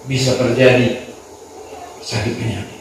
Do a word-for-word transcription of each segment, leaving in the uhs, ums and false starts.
bisa terjadi sakit penyakit.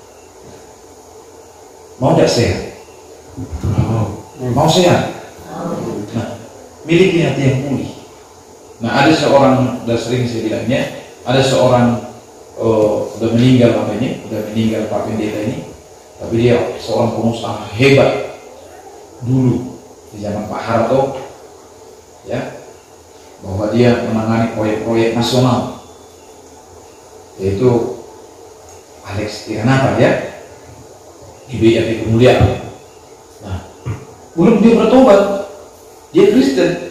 Mau tidak sehat? Mau. Mau sehat? Nah, miliki hati yang pulih. Nah, ada seorang, sudah sering saya bilangnya, ada seorang uh, udah meninggal apa ini, udah meninggal Pak Pendeta ini, tapi dia seorang pengusaha hebat dulu di zaman Pak Harto, ya, bahwa dia menangani proyek-proyek nasional, yaitu Alex Tiranapa, ya, I B I P Kemuliaan. Nah, belum dia bertobat, dia Kristen.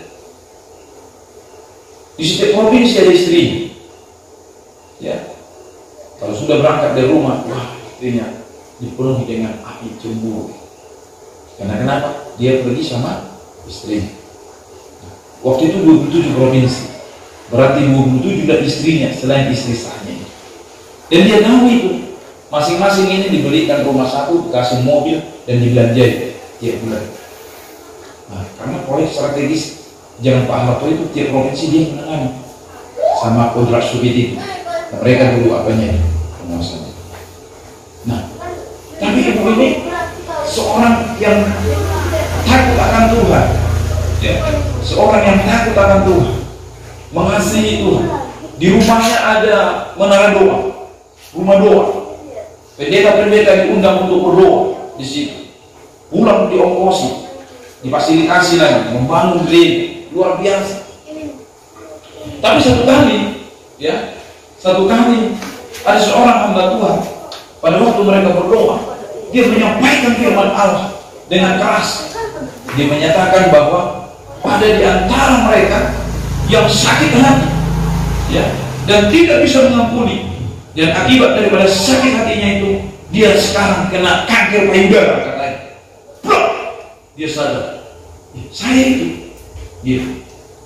Di setiap provinsi ada istri, ya. Kalau sudah berangkat dari rumah, wah, istrinya dipenuhi dengan api cemburu. Karena kenapa? Dia pergi sama istrinya. Waktu itu dua puluh tujuh provinsi, berarti dua puluh tujuh dan istrinya selain istri sahnya. Dan dia tahu itu, masing-masing ini dibelikan rumah satu, dikasih mobil dan dibelanjai tiap bulan. Nah, karena proyek strategis jangan Pak Harto itu tiap provinsi dia menangani sama Kodrat Soviet itu. Nah, mereka dulu apanya ini penguasanya. Nah, tapi ibu ini seorang yang takut akan Tuhan, ya, seorang yang takut akan Tuhan, mengasihi Tuhan. Di rumahnya ada menara doa, rumah doa. Pendeta-pendeta diundang untuk berdoa di situ. Pulang diongkosi, difasilitasi lagi, membangun gereja. Luar biasa. Tapi satu kali, ya, satu kali ada seorang hamba Tuhan. Pada waktu mereka berdoa, dia menyampaikan firman Allah dengan keras. Dia menyatakan bahwa ada di antara mereka yang sakit hati, ya, dan tidak bisa mengampuni. Dan akibat daripada sakit hatinya itu, dia sekarang kena kanker payudara, katanya. Blok, dia sadar, saya itu. Gitu.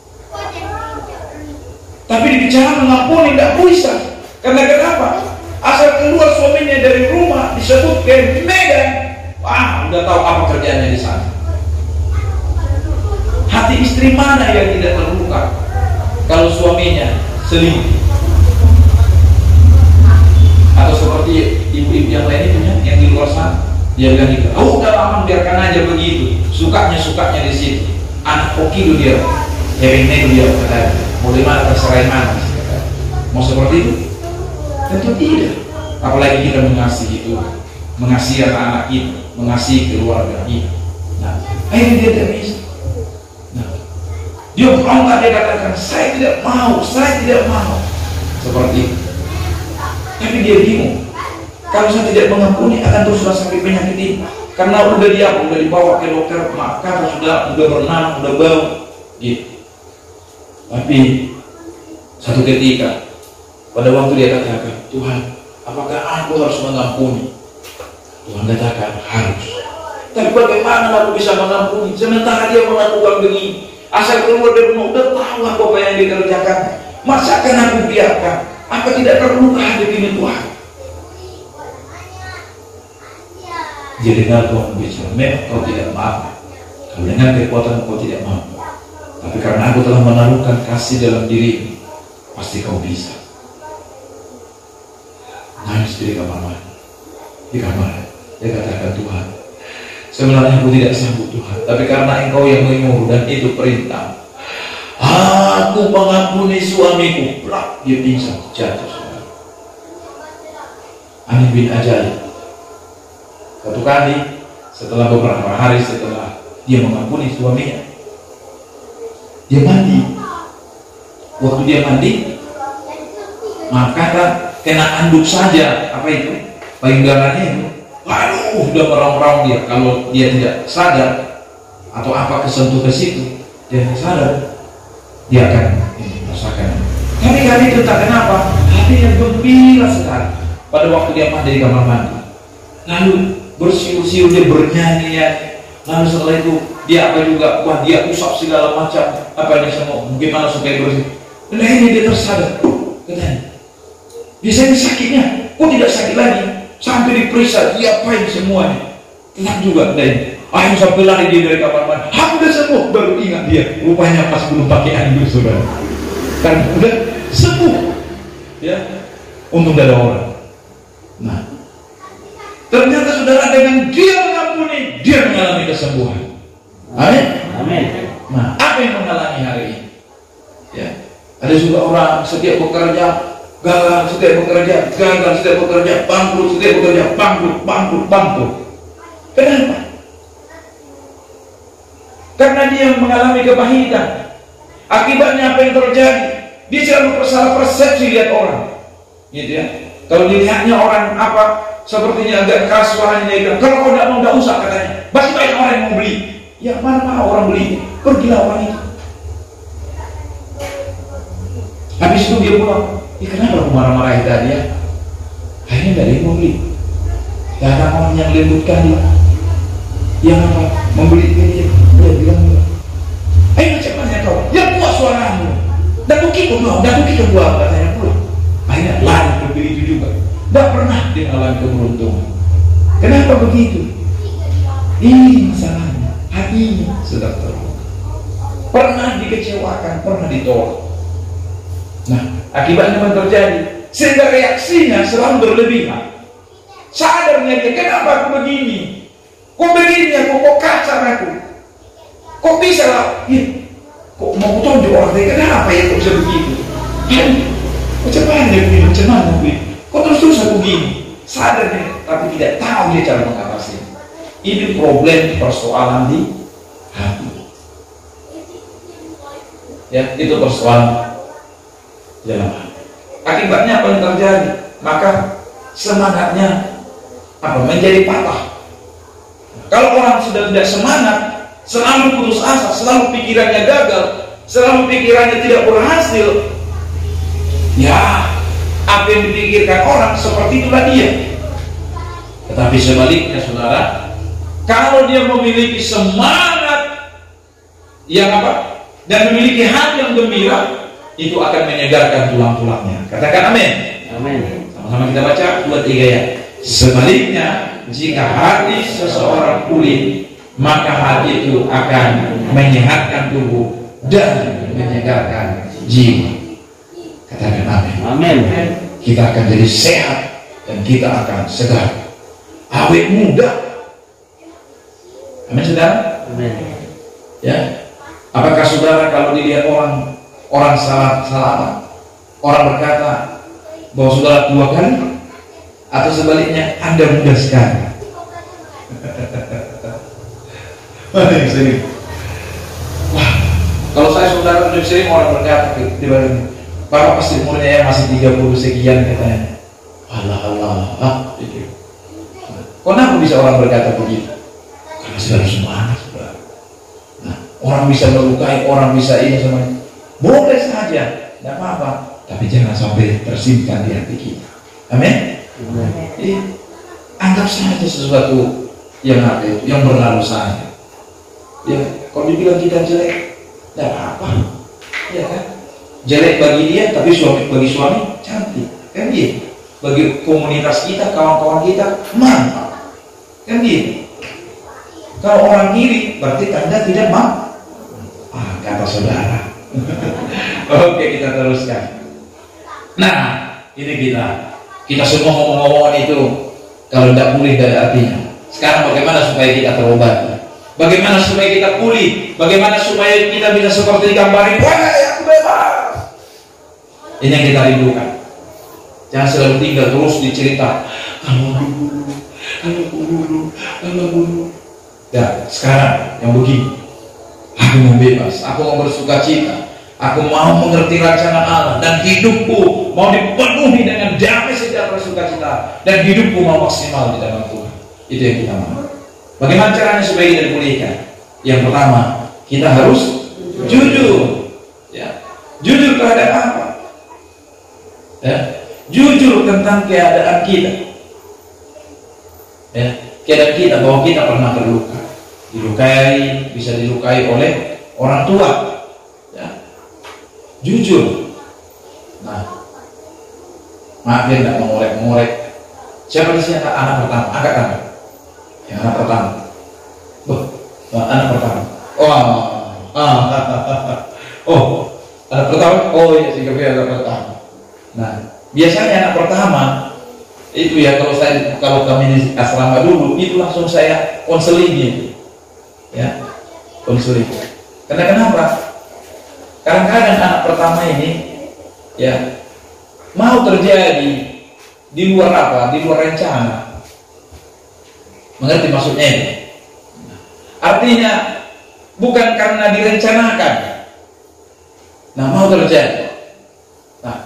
Tapi dibicara mengampuni tidak bisa. Karena kenapa? Asal keluar suaminya dari rumah disebut ke Medan, wah, udah tahu apa kerjaannya di sana. Hati istri mana yang tidak terluka kalau suaminya selingkuh? Atau seperti ibu-ibu yang lain itu yang di luar sana, dia bilang gitu, oh udah aman, biarkan aja begitu. Sukanya sukanya di situ. Anak koki itu dia, hewingnya itu dia, kata, mau di mana terserah mana, mau seperti itu? Tentu tidak. Apalagi kita mengasihi itu, mengasihi anak-anak kita, mengasihi keluarga kita. Nah, akhirnya dia tidak bisa. Nah, dia berontak, dia katakan, saya tidak mau, saya tidak mau, seperti itu. Tapi dia bingung. Kalau saya tidak mengampuni, akan terus sakit penyakit ini. Karena udah dia udah dibawa ke dokter, maka sudah udah berenang, udah bau, gitu. Tapi satu ketika, pada waktu dia katakan, Tuhan, apakah aku harus mengampuni? Tuhan katakan harus. Tapi bagaimana aku bisa mengampuni? Sementara dia melakukan begini, asal keluar dari rumah udah tahu apa yang dikerjakan. Masa akan aku biarkan? Apa tidak terluka hati ini Tuhan? Dia dengar Tuhan berbicara, memang kau tidak mampu. Kau dengar kekuatan kau tidak mampu. Tapi karena aku telah menaruhkan kasih dalam dirimu, pasti kau bisa. Nangis di kamar mandi, di kamar. Dia katakan, Tuhan, sebenarnya aku tidak sanggup Tuhan, tapi karena Engkau yang menyuruh dan itu perintah, aku mengampuni suamiku. Plak, dia pingsan, jatuh. Ani bin Ajaib. Satu kali, setelah beberapa hari setelah dia mengampuni suaminya, dia mandi. Waktu dia mandi, maka kena anduk saja, apa itu, payudaranya itu, aduh, udah merong-rong dia. Kalau dia tidak sadar atau apa kesentuh ke situ, dia tidak sadar, dia akan merasakan. Tapi kali itu tak kenapa, hatinya gembira sekali pada waktu dia mandi di kamar mandi. Lalu bersiul-siul, dia bernyanyi ya. Lalu setelah itu dia apa juga, wah dia usap segala macam, apa dia semua, bagaimana supaya bersih. Dan akhirnya dia tersadar, katanya, biasanya sakitnya, kok tidak sakit lagi? Sampai diperiksa, dia apain semuanya, tenang juga katanya. Akhirnya sampai lari dia dari kamar mandi, hampir sembuh, baru ingat dia, rupanya pas belum pakai anduk saudara, kan udah sembuh, ya. untung tidak ada orang. Nah, ternyata saudara dengan dia mengampuni, dia mengalami kesembuhan. Amin. Amin. Nah, apa yang mengalami hari ini? Ya, ada juga orang setiap bekerja gagal, setiap bekerja gagal, setiap bekerja bangkrut, setiap bekerja bangkrut, bangkrut, bangkrut. Kenapa? Karena dia mengalami kepahitan. Akibatnya apa yang terjadi? Dia selalu bersalah persepsi lihat orang, gitu ya. Kalau dilihatnya orang apa, sepertinya agak keras suaranya, dia bilang, kalau kau tidak mau, tidak usah katanya. Pasti banyak orang yang mau beli. Ya mana mau orang beli? Pergilah orang itu. Habis itu dia pulang. Ya kenapa aku marah-marahin tadi ya? Akhirnya tidak ada yang mau beli. Tidak ada orang yang lembutkan dia. Yang apa? Membeli dia. Dia bilang, ayo macam mana kau? Ya kuat suaramu. Datuk kita mau, datuk kita buat katanya pulang. Akhirnya lari ke itu juga. Tidak pernah dia mengalami keberuntungan. Kenapa begitu? Ini masalahnya. Hatinya sudah terluka. Pernah dikecewakan, pernah ditolak. Nah, akibatnya apa terjadi? Sehingga reaksinya selalu berlebihan. Sadarnya dia, kenapa aku begini? Kok begini aku, kok kasar aku? Kok bisa lah? Ya, kok mau tunjuk orang dia, kenapa ya kok bisa begitu? Dan macam mana dia begini? Macam mana begini? Kok terus-terus aku begini? Sadarnya, tapi tidak tahu dia cara mengatasi. Ini problem persoalan di hati. Ya, itu persoalan dalam hati. Akibatnya apa yang terjadi? Maka semangatnya apa? Menjadi patah. Kalau orang sudah tidak semangat, selalu putus asa, selalu pikirannya gagal, selalu pikirannya tidak berhasil, ya apa yang dipikirkan orang seperti itulah dia. Tetapi sebaliknya saudara, kalau dia memiliki semangat yang apa? Dan memiliki hati yang gembira, itu akan menyegarkan tulang-tulangnya. Katakan amin. Amin. Sama-sama kita baca dua tiga ya. Sebaliknya, jika hati seseorang pulih, maka hati itu akan menyehatkan tubuh dan menyegarkan jiwa. Katakan amin. Amin. Kita akan jadi sehat dan kita akan segar, awet muda. Amin saudara. Amin. Ya. Apakah saudara kalau dilihat orang orang salah salah orang berkata bahwa saudara tua kali, atau sebaliknya Anda muda sekali? Mana yang sering? Wah, kalau saya saudara lebih sering orang berkata di balik, Bapak pasti umurnya ya masih tiga puluh sekian katanya. Allah Allah, ah, itu. Kenapa bisa orang berkata begitu? Karena sudah semangat, saudara. Nah, orang bisa melukai, orang bisa ini semuanya. Boleh saja, tidak apa-apa, tapi jangan sampai tersimpan di hati kita. Amin. Jadi, anggap saja sesuatu yang ada itu, yang berlalu saja. Ya, kalau dibilang kita jelek, tidak apa-apa, ya kan? Jelek bagi dia, tapi suami bagi suami cantik, kan gitu. Bagi komunitas kita, kawan-kawan kita mantap, kan gitu. Kalau orang kiri, berarti tanda tidak mau. Ah, kata saudara. Oke, kita teruskan. Nah, ini kita. Kita semua ngomong-ngomongan itu kalau tidak pulih tidak ada artinya. Sekarang bagaimana supaya kita terobati? Bagaimana supaya kita pulih? Bagaimana supaya kita bisa seperti gambarin, wah aku bebas. Ini yang kita rindukan. Jangan selalu tinggal terus dicerita, kalau dulu, kalau dulu, kalau dulu. Ya, sekarang yang begini, aku mau bebas, aku mau bersuka cita, aku mau mengerti rancangan Allah, dan hidupku mau dipenuhi dengan damai sejahtera sukacita, dan hidupku mau maksimal di dalam Tuhan. Itu yang kita mau. Bagaimana caranya supaya kita dipulihkan? Yang pertama, kita harus jujur. Ya, jujur terhadap apa? Ya, jujur tentang keadaan kita. Ya, keadaan kita bahwa kita pernah terluka, dilukai, bisa dilukai oleh orang tua. Jujur. Nah, maaf ya tidak mengorek-ngorek. Siapa di sini anak pertama? Angkat tangan. Yang anak pertama. Oh, anak pertama. Oh, ah, oh, anak pertama. Oh iya, tiga anak pertama. Nah, biasanya anak pertama itu ya, kalau saya kalau kami di asrama dulu itu langsung saya konseling gitu. Ya, konseling. Karena kenapa? Kadang-kadang anak pertama ini ya mau terjadi di luar apa? Di luar rencana. Mengerti maksudnya ini? Artinya bukan karena direncanakan. Nah, mau terjadi. Nah,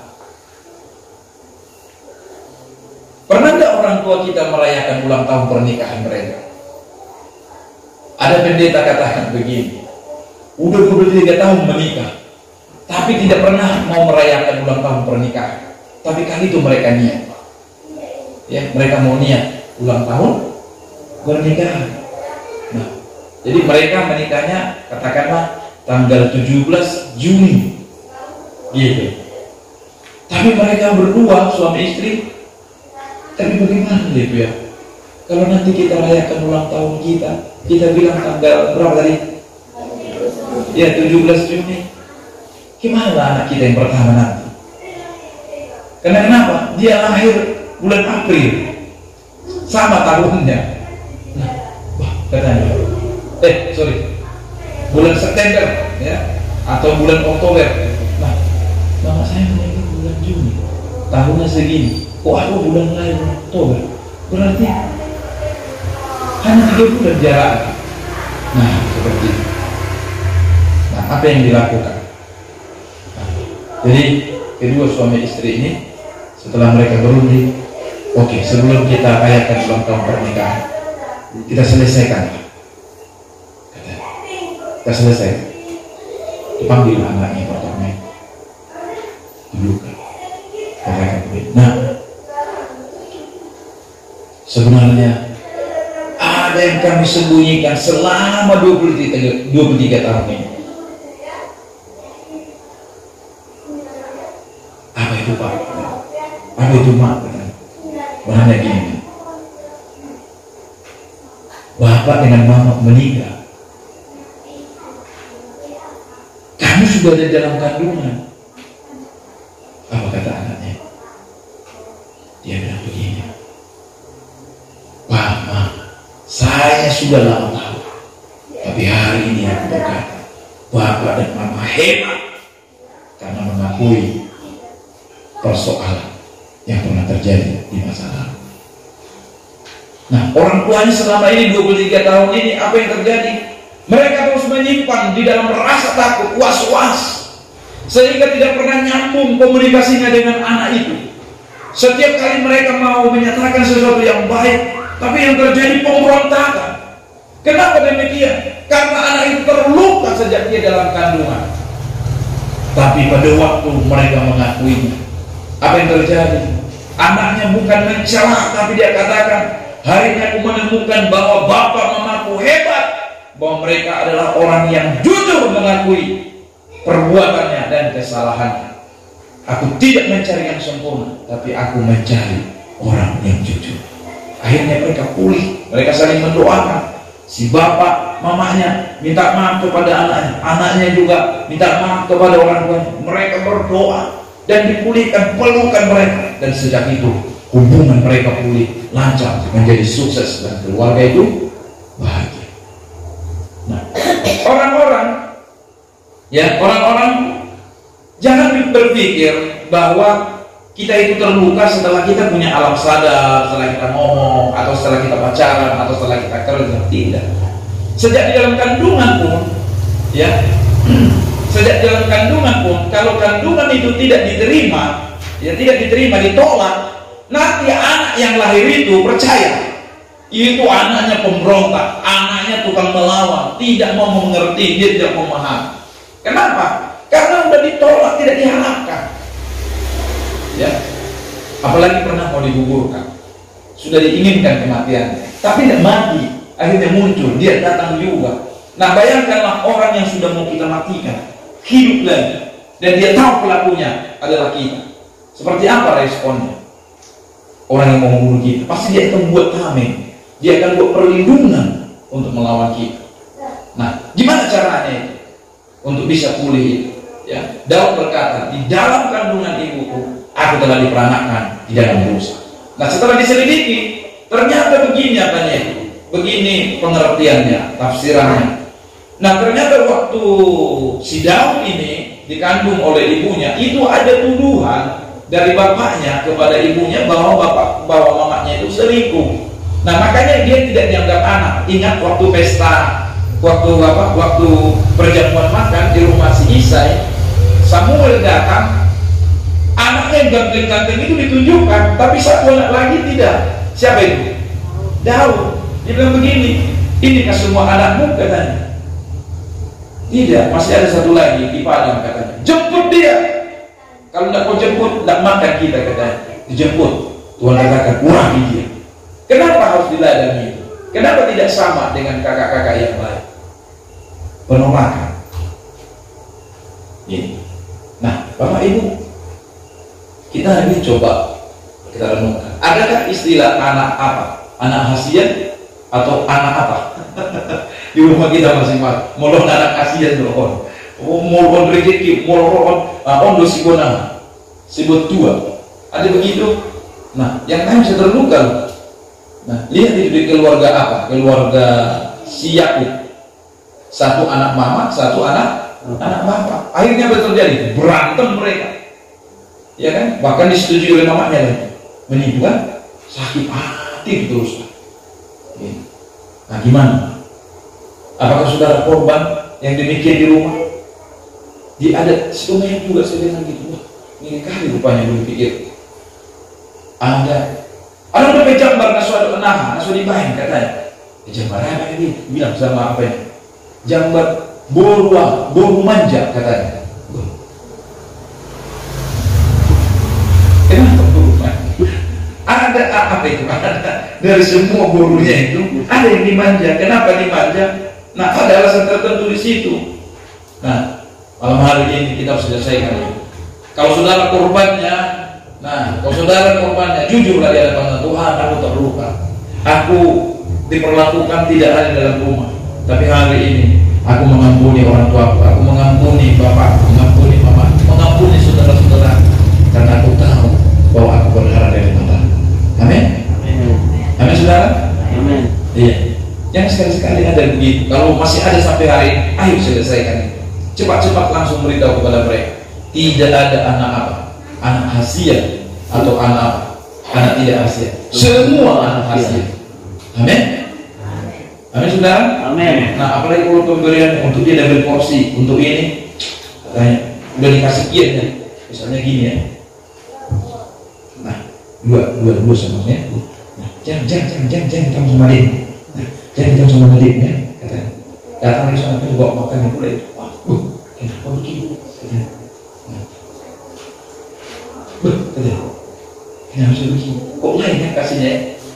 pernah nggak orang tua kita merayakan ulang tahun pernikahan mereka? Ada pendeta katakan begini, udah dua puluh tiga tahun menikah, tapi tidak pernah mau merayakan ulang tahun pernikahan. Tapi kali itu mereka niat, ya mereka mau niat ulang tahun pernikahan. Nah, jadi mereka menikahnya katakanlah tanggal tujuh belas Juni, gitu. Tapi mereka berdua suami istri, tapi bagaimana gitu ya? Kalau nanti kita rayakan ulang tahun kita, kita bilang tanggal berapa tadi? Ya tujuh belas Juni. Gimana anak kita yang pertama nanti? Karena kenapa? Dia lahir bulan April, sama tahunnya. Nah, wah, katanya, eh sorry, bulan September, ya, atau bulan Oktober. Nah, mama saya meninggal bulan Juni, tahunnya segini. Kok aku bulan lahir Oktober? Berarti hanya tiga bulan jarak. Nah, seperti itu. Nah, apa yang dilakukan? Nah, jadi kedua suami istri ini setelah mereka berunding, oke, okay, sebelum kita rayakan ulang tahun pernikahan, kita selesaikan. Kita selesai. Dipanggil anaknya pertama, duduk. Nah, sebenarnya ada yang kami sembunyikan selama dua puluh tiga tahun ini. Apa itu Pak? Apa itu Mak? Makanya gini, Bapak dengan Mama menikah, kamu sudah ada dalam kandungan. Apa kata anaknya? Dia bilang begini, Pak, Ma, saya sudah lama tahu, tapi hari ini aku berkata, Bapak dan Mama hebat karena mengakui persoalan yang pernah terjadi di masa lalu. Nah, orang tuanya selama ini dua puluh tiga tahun ini apa yang terjadi? Mereka terus menyimpan di dalam rasa takut, was-was, sehingga tidak pernah nyambung komunikasinya dengan anak itu. Setiap kali mereka mau menyatakan sesuatu yang baik, tapi yang terjadi pemberontakan. Kenapa demikian? Karena anak itu terluka sejak dia dalam kandungan. Tapi pada waktu mereka mengakuinya, apa yang terjadi? Anaknya bukan mencela, tapi dia katakan, hari ini aku menemukan bahwa bapak mamaku hebat, bahwa mereka adalah orang yang jujur mengakui perbuatannya dan kesalahannya. Aku tidak mencari yang sempurna, tapi aku mencari orang yang jujur. Akhirnya mereka pulih, mereka saling mendoakan. Si bapak, mamanya minta maaf kepada anaknya, anaknya juga minta maaf kepada orang tuanya. Mereka berdoa dan dipulihkan pelukan mereka, dan sejak itu hubungan mereka pulih, lancar, menjadi sukses, dan keluarga itu bahagia. Nah, orang-orang, ya orang-orang jangan berpikir bahwa kita itu terluka setelah kita punya alam sadar, setelah kita ngomong, atau setelah kita pacaran, atau setelah kita kerja. Tidak. Sejak di dalam kandungan pun, ya, sejak di dalam kandungan pun, kalau kandungan itu tidak diterima, ya tidak diterima, ditolak, nanti anak yang lahir itu percaya itu anaknya pemberontak, anaknya tukang melawan, tidak mau mengerti, dia tidak memahami. Kenapa? Karena sudah ditolak, tidak diharapkan. Ya, apalagi pernah mau digugurkan, sudah diinginkan kematian, tapi tidak mati, akhirnya muncul, dia datang juga. Nah, bayangkanlah orang yang sudah mau kita matikan, hidup lagi, dan dia tahu pelakunya adalah kita. Seperti apa responnya? Orang yang mau membunuh kita, pasti dia akan buat tameng, dia akan buat perlindungan untuk melawan kita. Nah, gimana caranya itu? Untuk bisa pulih itu, ya, Daud berkata, di dalam kandungan ibuku aku telah diperanakkan di dalam dosa. Nah, setelah diselidiki, ternyata begini apanya itu, begini pengertiannya, tafsirannya. Nah, ternyata waktu si Daud ini dikandung oleh ibunya, itu ada tuduhan dari bapaknya kepada ibunya bahwa bapak, bahwa mamanya itu selingkuh. Nah, makanya dia tidak dianggap anak. Ingat waktu pesta, waktu apa, waktu perjamuan makan di rumah si Isai, Samuel datang, anaknya yang ganteng-ganteng itu ditunjukkan, tapi satu anak lagi tidak. Siapa itu? Daud. Dia bilang begini, inikah semua anakmu, katanya. Tidak, masih ada satu lagi di padang, katanya. Jemput dia. Kalau tidak kau jemput, tidak makan kita, katanya. Dijemput. Tuhan katakan, kurangi dia. Kenapa harus diladani itu? Kenapa tidak sama dengan kakak-kakak yang lain? Penolakan. Ini. Nah, Bapak Ibu, kita hari ini coba kita renungkan. Adakah istilah anak apa? Anak hasian atau anak apa? Di rumah kita masing-masing. Molon anak hasian doon. Molon rezeki, molon ondo sibona, sibot tua. Ada begitu. Nah, yang lain bisa terluka. Nah, lihat di keluarga apa? Keluarga si Yakub. Satu anak mama, satu anak anak bapak. Akhirnya apa terjadi? Berantem mereka. Ya kan? Bahkan disetujui oleh mamanya kan. Menipu kan? Sakit hati terus. Nah, gimana? Apakah saudara korban yang demikian di rumah? Di ada semuanya juga saya bilang gitu. Wah, ini kali rupanya gue pikir. Ada Ada udah pejambar nasuadu enaha, nasuadu dibahin katanya. Jambar apa ini? Bilang sama apa ini? Jambar boru, boru manja katanya. Kenapa boru manja? Ada apa itu? Ada dari semua borunya itu ada yang dimanja. Kenapa dimanja? Nah, ada alasan tertentu di situ. Nah, malam hari ini kita harus selesaikan itu. Kalau saudara korbannya, nah, kalau saudara korbannya, jujurlah di hadapan Tuhan, aku terluka. Aku diperlakukan tidak ada dalam rumah. Tapi hari ini, aku mengampuni orang tuaku, aku mengampuni bapakku, mengampuni mama, mengampuni saudara-saudara. Karena aku tahu bahwa aku berharap dari Tuhan. Amin? Amin, saudara? Amin. Iya. Yang sekali-sekali ada begitu. Kalau masih ada sampai hari ini, ayo selesaikan itu. Cepat-cepat langsung beritahu kepada mereka. Tidak ada anak apa? Anak hasil atau anak apa? Anak tidak hasil. Semua anak hasil. Amin. Amin, saudara. Amin. Nah, apalagi kalau pemberian untuk dia double porsi, untuk ini katanya udah dikasih kian ya. Misalnya gini ya. Nah, dua dua dua semuanya. Nah, jangan jangan jangan jangan jangan kamu sama dia. Nah, jangan kamu sama dia ya. Katanya. Datang lagi sana bawa makan yang boleh. Wah, uh, kenapa begini? Katanya. Beh, katanya, kenapa saya begini? Kok lain ya kasihnya?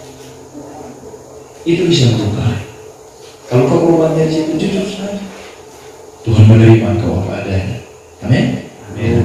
Itu bisa berubah. Kalau kau berubah dari situ, jujur saja. Tuhan menerima kau apa adanya. Amin. Amin.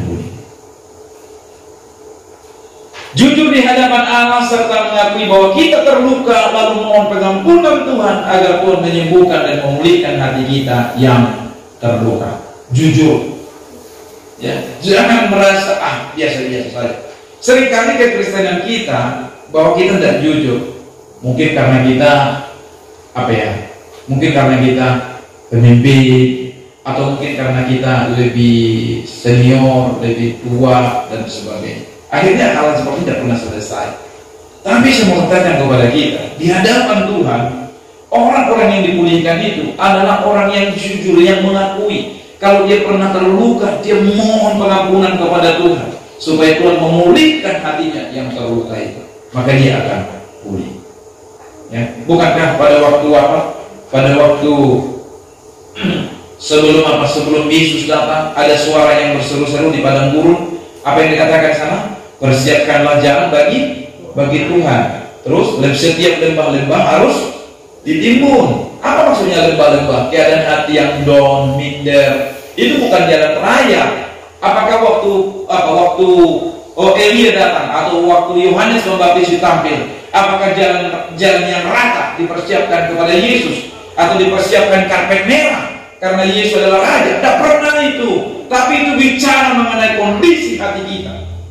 Jujur di hadapan Allah serta mengakui bahwa kita terluka, lalu mohon pengampunan Tuhan agar Tuhan menyembuhkan dan memulihkan hati kita yang terluka. Jujur. Ya, jangan merasa ah biasa-biasa saja. Seringkali kekristenan kita bahwa kita tidak jujur, mungkin karena kita apa ya? Mungkin karena kita pemimpin, atau mungkin karena kita lebih senior, lebih tua dan sebagainya. Akhirnya hal seperti ini tidak pernah selesai. Tapi saya mau katakan kepada kita, di hadapan Tuhan, orang-orang yang dipulihkan itu adalah orang yang jujur, yang mengakui. Kalau dia pernah terluka, dia mohon pengampunan kepada Tuhan supaya Tuhan memulihkan hatinya yang terluka itu. Maka dia akan pulih. Ya, bukankah pada waktu apa? Pada waktu sebelum apa? Sebelum Yesus datang, ada suara yang berseru-seru di padang gurun. Apa yang dikatakan sana? Persiapkanlah jalan bagi bagi Tuhan. Terus setiap lembah-lembah harus ditimbun. Apa maksudnya lembah-lembah? Keadaan hati yang down, minder. Itu bukan jalan raya. Apakah waktu apa waktu oh Elia datang atau waktu Yohanes Pembaptis tampil? Apakah jalan jalan yang rata dipersiapkan kepada Yesus atau dipersiapkan karpet merah karena Yesus adalah raja? Tidak pernah itu. Tapi itu bicara mengenai kondisi hati kita.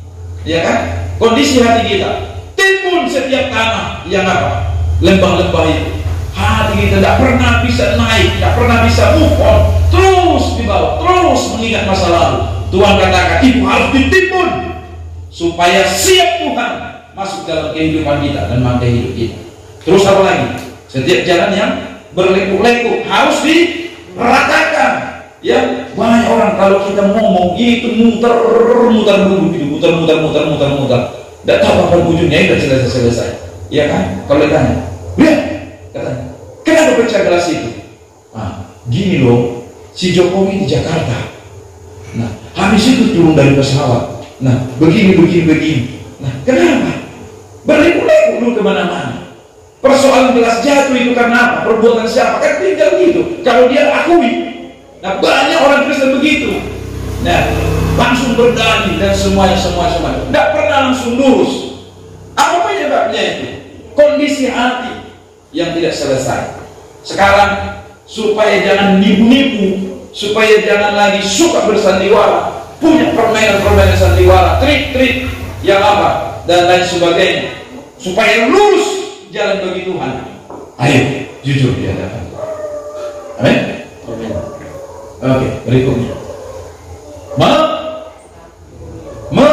ya kan? Kondisi hati kita, timbun setiap tanah yang apa? Lembah-lembah itu. Hati kita tidak pernah bisa naik, tidak pernah bisa move on, terus di bawah, terus mengingat masa lalu. Tuhan katakan itu harus ditimbun supaya siap Tuhan masuk dalam kehidupan kita dan mangkai hidup kita. Terus apa lagi? Setiap jalan yang berlekuk-lekuk harus diratakan. Ya, banyak orang kalau kita ngomong itu muter muter dulu gitu, muter muter muter muter muter. Tidak tahu apa ujungnya, sudah selesai selesai. Ya kan? Kalau ditanya, lihat, katanya, kenapa pecah gelas itu? Nah, gini loh, si Jokowi di Jakarta. Nah, habis itu turun dari pesawat. Nah, begini begini begini. Nah, kenapa? Berlekuk-lekuk dulu kemana-mana. Persoalan gelas jatuh itu karena apa? Perbuatan siapa? Kan tinggal gitu. Kalau dia akui. Nah, banyak orang Kristen begitu. Nah, langsung berdalih dan semuanya semua semua. Tidak pernah langsung lurus. Apa penyebabnya itu? Kondisi hati yang tidak selesai. Sekarang supaya jangan nipu-nipu, supaya jangan lagi suka bersandiwara, punya permainan-permainan sandiwara, trik-trik yang apa dan lain sebagainya, supaya lurus jalan bagi Tuhan. Ayo, jujur di hadapan. Amin. Amin. Oke, berikutnya. Ma, ma,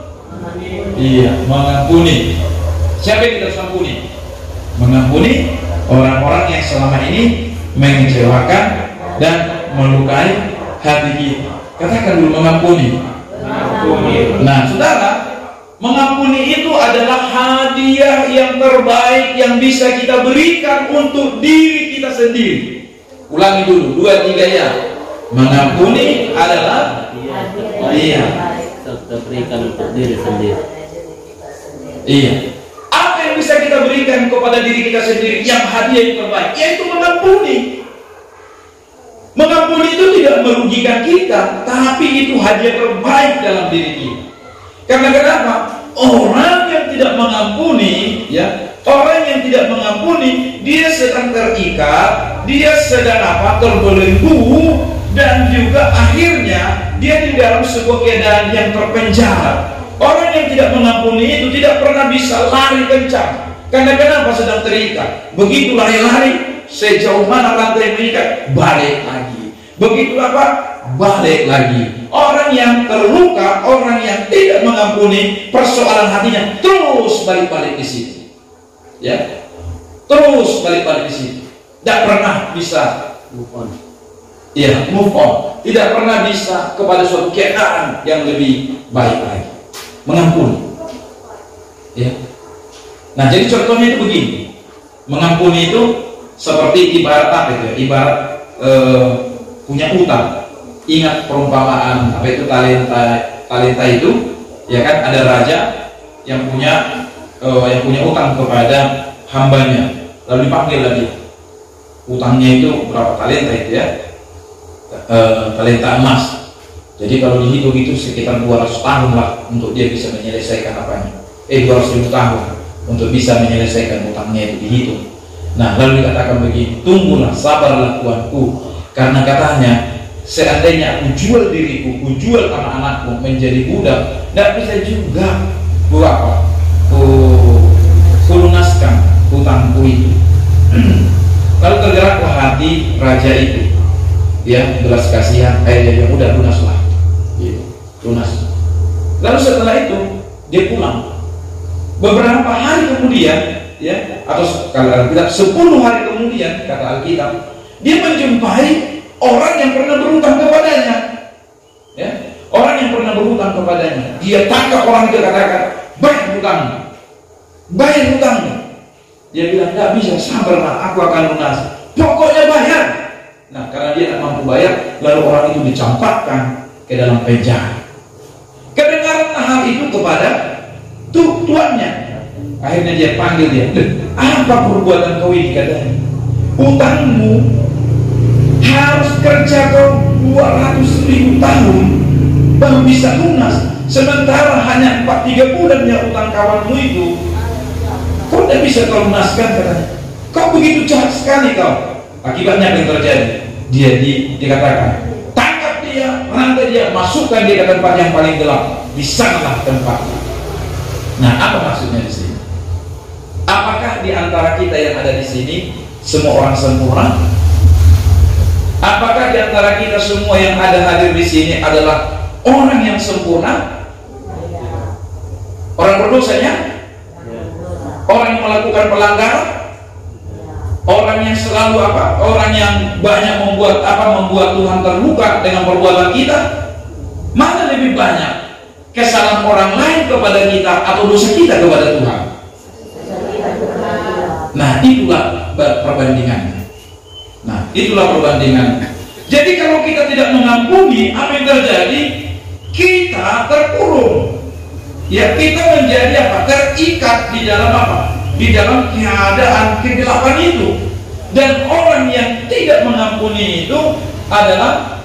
iya, mengampuni. Siapa yang kita harus ampuni? Mengampuni orang-orang yang selama ini mengecewakan dan melukai hati kita. Katakan dulu mengampuni. Mengampuni. Nah, saudara, mengampuni itu adalah hadiah yang terbaik yang bisa kita berikan untuk diri kita sendiri. Ulangi dulu, dua tiga ya. Mengampuni adalah hadiah kita berikan untuk diri sendiri. Iya. Apa yang bisa kita berikan kepada diri kita sendiri yang hadiah yang terbaik? Yaitu mengampuni. Mengampuni itu tidak merugikan kita, tapi itu hadiah terbaik dalam diri kita. Karena kenapa? Orang yang tidak mengampuni, ya, orang yang tidak mengampuni, dia sedang terikat, dia sedang apa? Terbelenggu, dan juga akhirnya dia di dalam sebuah keadaan yang terpenjara. Orang yang tidak mengampuni itu tidak pernah bisa lari kencang. Karena kenapa? Sedang terikat. Begitu lari-lari, sejauh mana rantai mengikat, balik lagi. Begitu apa? Balik lagi. Orang yang terluka, orang yang tidak mengampuni, persoalan hatinya terus balik-balik di situ. Ya, terus balik-balik di situ. Tidak pernah bisa move on. Ya, move on. Tidak pernah bisa kepada suatu keadaan yang lebih baik lagi. Mengampuni. Ya. Nah, jadi contohnya itu begini. Mengampuni itu seperti ibarat apa itu? Ya? Ibarat eh, punya utang. Ingat perumpamaan apa itu talenta? Talenta itu, ya kan, ada raja yang punya eh, yang punya utang kepada hambanya. Lalu dipanggil lagi. Utangnya itu berapa talenta itu ya? Uh, talenta emas. Jadi kalau dihitung itu sekitar dua ratus tahun lah untuk dia bisa menyelesaikan apanya. Eh dua ratus ribu tahun untuk bisa menyelesaikan utangnya itu dihitung. Nah, lalu dikatakan begini, tunggulah, sabarlah tuanku, karena katanya seandainya aku jual diriku, aku jual anak-anakku menjadi budak, tidak bisa juga ku apa? Ku, ku lunaskan hutangku itu. Lalu tergeraklah hati raja itu, ya, belas kasihan, eh yang udah lunas lah, gitu, lunas. Lalu setelah itu dia pulang. Beberapa hari kemudian, ya, atau kalau tidak sepuluh hari kemudian, kata Alkitab, dia menjumpai orang yang pernah berhutang kepadanya, ya, orang yang pernah berhutang kepadanya. Dia tangkap orang itu, katakan, bayar hutangmu, bayar hutangmu. Dia bilang, tidak bisa, sabarlah, aku akan lunas. Pokoknya bayar. Nah, karena dia tak mampu bayar, lalu orang itu dicampakkan ke dalam penjara. Kedengaranlah hal itu kepada tu, tuannya. Akhirnya dia panggil dia, apa perbuatan kau ini, katanya? Utangmu harus kerja kau dua ratus ribu tahun baru bisa lunas, sementara hanya empat tiga bulan yang utang kawanmu itu kau tidak bisa kau lunaskan, katanya. Kau begitu jahat sekali kau. Akibatnya apa yang terjadi? Dia di, dikatakan, tangkap dia, rantai dia, masukkan dia ke tempat yang paling gelap. Di sanalah tempat Nah, apa maksudnya di sini? Apakah di antara kita yang ada di sini semua orang sempurna? Apakah di antara kita semua yang ada hadir di sini adalah orang yang sempurna? Orang berdosanya? Orang yang melakukan pelanggaran? Orang yang selalu apa? Orang yang banyak membuat apa? Membuat Tuhan terluka dengan perbuatan kita? Mana lebih banyak kesalahan orang lain kepada kita atau dosa kita kepada Tuhan? Nah, itulah perbandingannya. Nah, itulah perbandingannya. Jadi kalau kita tidak mengampuni, apa yang terjadi? Kita terkurung. Ya, kita menjadi apa? Terikat di dalam apa? Di dalam keadaan kegelapan itu. Dan orang yang tidak mengampuni itu adalah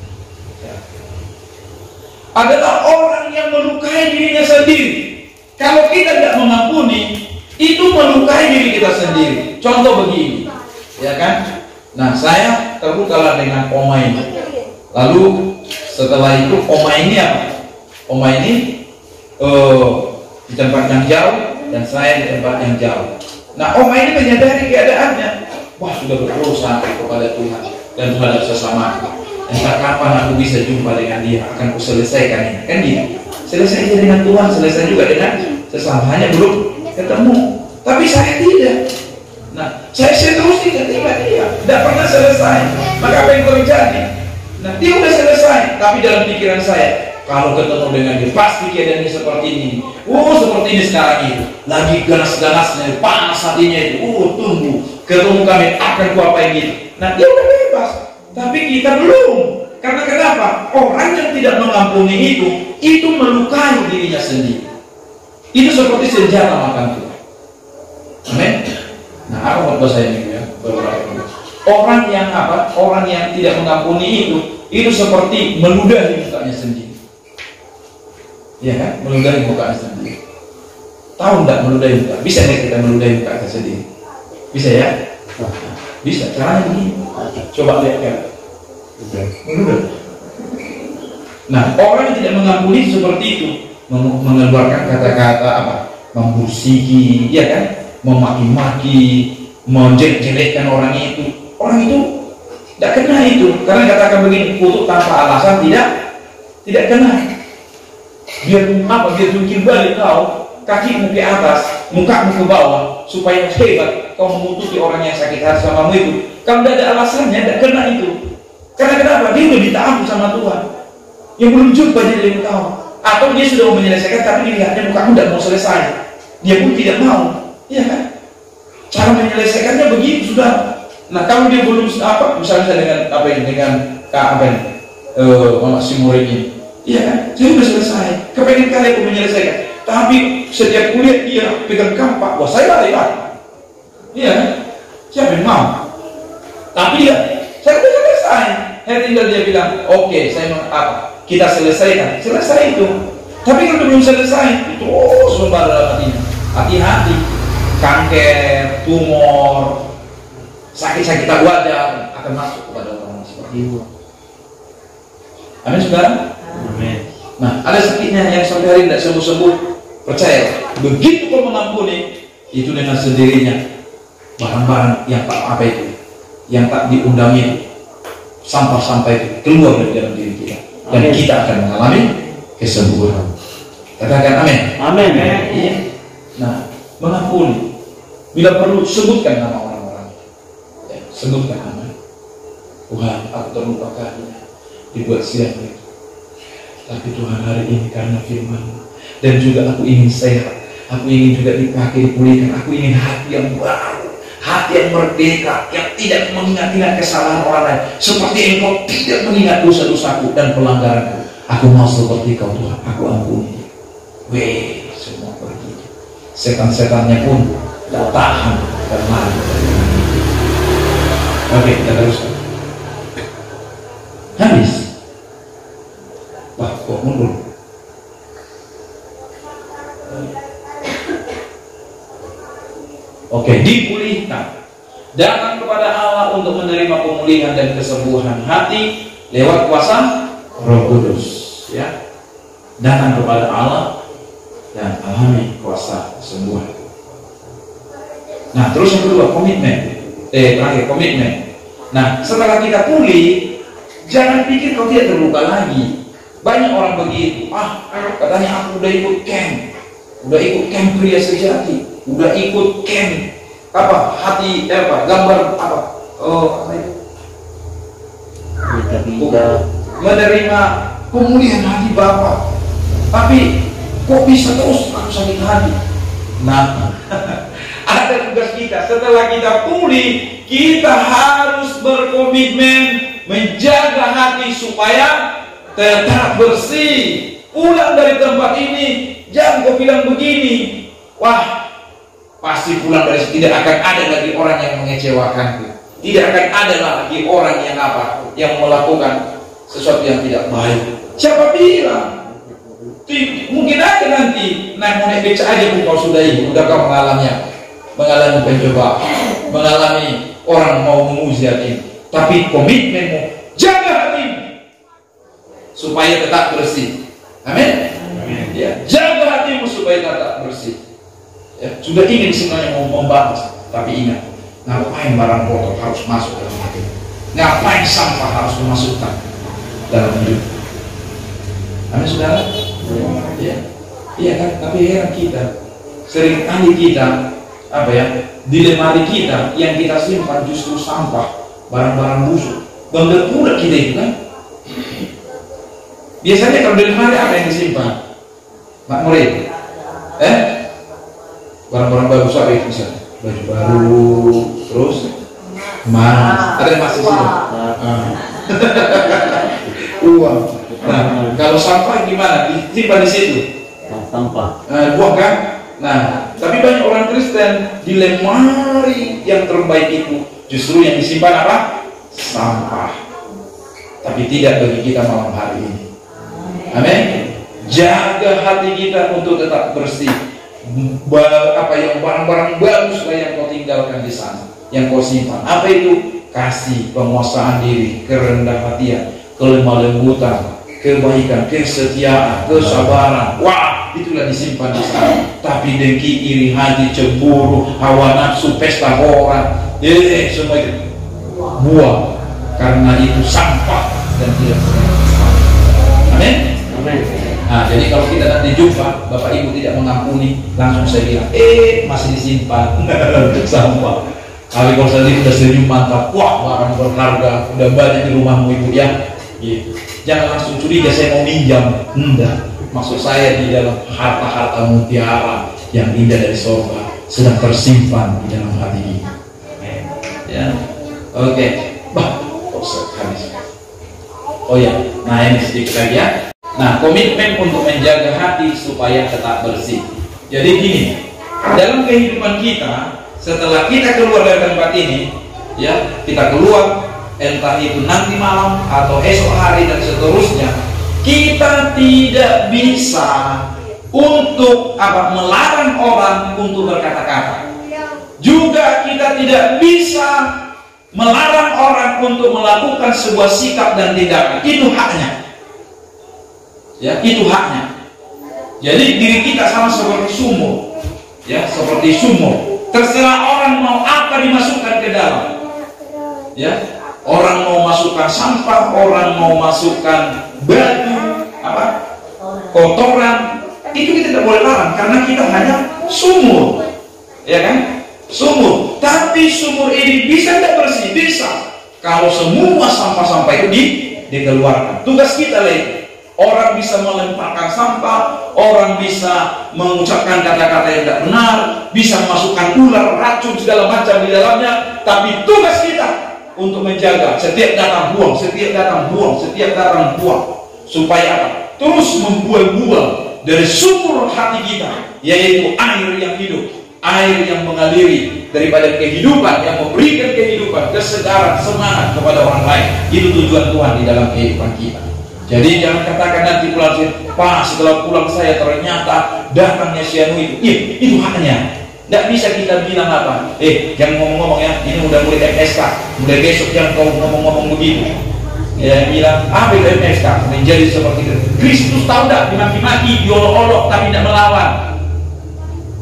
adalah orang yang melukai dirinya sendiri. Kalau kita tidak mengampuni, itu melukai diri kita sendiri. Contoh begini, ya kan? Nah, saya terlukalah dengan oma ini. Lalu setelah itu oma ini apa? Oma ini uh, di tempat yang jauh dan saya di tempat yang jauh. Nah, oma ini menyadari keadaannya. Wah, sudah berdosa kepada Tuhan dan terhadap sesama. Entah kapan aku bisa jumpa dengan dia, akan ku selesaikan ini. Kan dia selesai dengan Tuhan, selesai juga dengan sesama. Hanya belum ketemu. Tapi saya tidak. Nah, saya, saya terus tidak terima dia, tidak pernah selesai. Maka apa yang terjadi? Nah, dia sudah selesai, tapi dalam pikiran saya, kalau ketemu dengan dia, pasti keadaannya seperti ini. Oh, seperti ini sekarang itu. Lagi ganas-ganasnya, panas hatinya itu. Oh, tunggu, ketemu kami akan kuapain gitu. Nah, dia udah bebas, tapi kita belum. Karena kenapa? Orang yang tidak mengampuni itu, itu melukai dirinya sendiri. Itu seperti senjata makan Tuhan. Amin. Nah, apa buat saya ini ya? Orang yang apa? Orang yang tidak mengampuni itu, itu seperti meludahi mukanya sendiri. Ya kan? Meludahi mukanya sendiri. Tahu enggak meludahi muka? Bisa enggak kita meludahi muka kita sendiri? Bisa ya? Bisa. Caranya begini. Coba lihat kan. Meludah. Nah, orang yang tidak mengampuni seperti itu, mengeluarkan kata-kata apa? Membursiki, ya kan? Memaki-maki, menjelek-jelekkan orang itu. Orang itu tidak kena itu, karena katakan begini, kutuk tanpa alasan tidak tidak kena. Biar apa? Biar jungkir balik kau, kakimu ke atas, mukamu ke bawah, supaya hebat kau memutuki orang yang sakit hati samamu itu. Kalau tidak ada alasannya, tidak kena itu. Karena kenapa? Dia sudah minta ampun sama Tuhan. Yang belum jumpa dia belum tahu. Atau dia sudah mau menyelesaikan, tapi dilihatnya mukamu tidak mau selesai. Dia pun tidak mau. Iya kan? Cara menyelesaikannya begitu sudah. Nah, kalau dia belum apa, misalnya dengan apa ini, dengan apa ini, uh, Mama Simore ini, iya kan? Saya sudah selesai. Kepengen kali aku menyelesaikan. Tapi setiap kuliah dia pegang kampak, wah saya lari lari. Iya kan? Siapa yang mau? Tapi dia, saya sudah selesai. Saya tinggal dia bilang, oke, okay, saya mau apa? Kita selesaikan, selesai itu. Tapi kalau belum selesai, itu oh, sumber dalam hatinya. Hati-hati. Kanker, tumor, sakit-sakit wajah akan masuk kepada orang seperti itu. Amin, saudara? Amin. Nah, ada sakitnya yang sampai hari tidak sembuh-sembuh. Percaya, begitu kau mengampuni, itu dengan sendirinya barang-barang yang tak apa itu, yang tak diundangi, sampah-sampah itu keluar dari dalam diri kita, dan amin. Kita akan mengalami kesembuhan. Katakan amin. Amin. Iya. Nah, mengampuni. Bila perlu sebutkan nama orang-orang. Ya, sebutkan nama. Tuhan, aku terluka karena dibuat siang itu. Tapi Tuhan, hari ini karena firman dan juga aku ingin sehat. Aku ingin juga dipakai, dipulihkan. Aku ingin hati yang baru, hati yang merdeka, yang tidak mengingat-ingat kesalahan orang lain. Seperti engkau tidak mengingat dosa-dosaku dan pelanggaranku. Aku mau seperti kau Tuhan, aku ampuni. Weh, semua pergi. Setan-setannya pun tak tahan dan lari. Oke, kita teruskan. Habis. Wah, kok mundur? Oke, dipulihkan. Datang kepada Allah untuk menerima pemulihan dan kesembuhan hati lewat kuasa Roh Kudus. Ya, datang kepada Allah dan alami kuasa kesembuhan. Nah, terus yang kedua, komitmen. Eh, terakhir, komitmen. Nah, setelah kita pulih, jangan pikir kau tidak terluka lagi. Banyak orang begitu. Ah, katanya aku udah ikut camp, udah ikut camp pria sejati, udah ikut camp apa hati eh, apa gambar apa oh apa itu? Menerima pemulihan hati Bapak. Tapi kok bisa terus aku sakit hati? Nah, ada tugas kita. Setelah kita pulih, kita harus berkomitmen menjaga hati supaya tetap bersih. Pulang dari tempat ini, jangan kau bilang begini, wah pasti pulang dari sini tidak akan ada lagi orang yang mengecewakanku, tidak akan ada lagi orang yang apa, yang melakukan sesuatu yang tidak baik. Siapa bilang? Mungkin aja nanti naik naik beca aja pun kau sudahi, udah kau mengalami apa? Mengalami pencobaan, mengalami orang mau menguji hatimu. Tapi komitmenmu, jaga hatimu supaya tetap bersih. Amin. Ya, jaga hatimu supaya tetap bersih. Ya, sudah ingin sebenarnya mau membahas, tapi ingat, ngapain barang kotor harus masuk dalam hati? Ngapain sampah harus dimasukkan dalam hidup? Amin, saudara. Ya, iya kan? Tapi heran kita, sering kali kita apa ya, di lemari kita yang kita simpan justru sampah, barang-barang busuk. Bangga pula kita itu kan. Biasanya kalau di lemari apa yang disimpan? Mak murid, eh? Barang-barang bagus apa itu misalnya? Baju baru, terus emas. Ada emas di sini. Uang. Nah, kalau sampah gimana? Disimpan di situ. Sampah. Nah, buang kan? Nah, tapi banyak orang Kristen di lemari yang terbaik itu justru yang disimpan apa? Sampah. Tapi tidak bagi kita malam hari ini. Amin. Jaga hati kita untuk tetap bersih. Apa yang barang-barang bagus yang kau tinggalkan di sana, yang kau simpan. Apa itu? Kasih, penguasaan diri, kerendah hatian, kelemah lembutan, kebaikan, kesetiaan, kesabaran. Wah, itulah disimpan di sana. Tapi dengki, iri hati, cemburu, hawa nafsu, pesta orang, eh semua itu buang, karena itu sampah dan tidak bermanfaat. Amin. Amin. Nah, jadi kalau kita nanti jumpa, Bapak Ibu tidak mengampuni, langsung saya bilang, eh masih disimpan sampah. Tapi kalau saya sudah senyum mantap, wah barang berharga, udah banyak di rumahmu Ibu ya. Gitu. Jangan langsung curiga saya mau minjam. Enggak. Maksud saya di dalam harta-harta mutiara yang indah dari surga sedang tersimpan di dalam hati ini. Ya. Oke. Okay. Bah, kok sekali. Oh ya, nah ini sedikit lagi ya. Nah, komitmen untuk menjaga hati supaya tetap bersih. Jadi gini, dalam kehidupan kita, setelah kita keluar dari tempat ini, ya, kita keluar, entah itu nanti malam atau esok hari dan seterusnya, kita tidak bisa untuk apa melarang orang untuk berkata-kata. Juga kita tidak bisa melarang orang untuk melakukan sebuah sikap dan tindakan. Itu haknya. Ya, itu haknya. Jadi diri kita sama seperti sumur, ya, seperti sumur. Terserah orang mau apa dimasukkan ke dalam. Ya, orang mau masukkan sampah, orang mau masukkan baju, apa, kotoran, itu kita tidak boleh larang karena kita hanya sumur, ya kan? Sumur. Tapi sumur ini bisa tidak bersih? Bisa. Kalau semua sampah-sampah itu di, dikeluarkan. Tugas kita lagi. Orang bisa melemparkan sampah, orang bisa mengucapkan kata-kata yang tidak benar, bisa memasukkan ular, racun, segala macam di dalamnya. Tapi tugas kita untuk menjaga setiap datang buang, setiap datang buang, setiap datang buang. Supaya apa? Terus membuang-buang dari sumur hati kita, yaitu air yang hidup, air yang mengaliri daripada kehidupan, yang memberikan kehidupan, kesegaran, semangat kepada orang lain. Itu tujuan Tuhan di dalam kehidupan kita. Jadi jangan katakan nanti pulang saya, Pak, setelah pulang saya ternyata datangnya cyanida. Iya, itu haknya. Tidak bisa kita bilang apa, eh jangan ngomong-ngomong ya, ini udah mulai M S K, mulai besok jangan kau ngomong-ngomong begitu. Ya bilang, apa itu M S K? Menjadi seperti itu. Kristus tahu tidak, dimaki-maki, diolok-olok, tapi tidak melawan.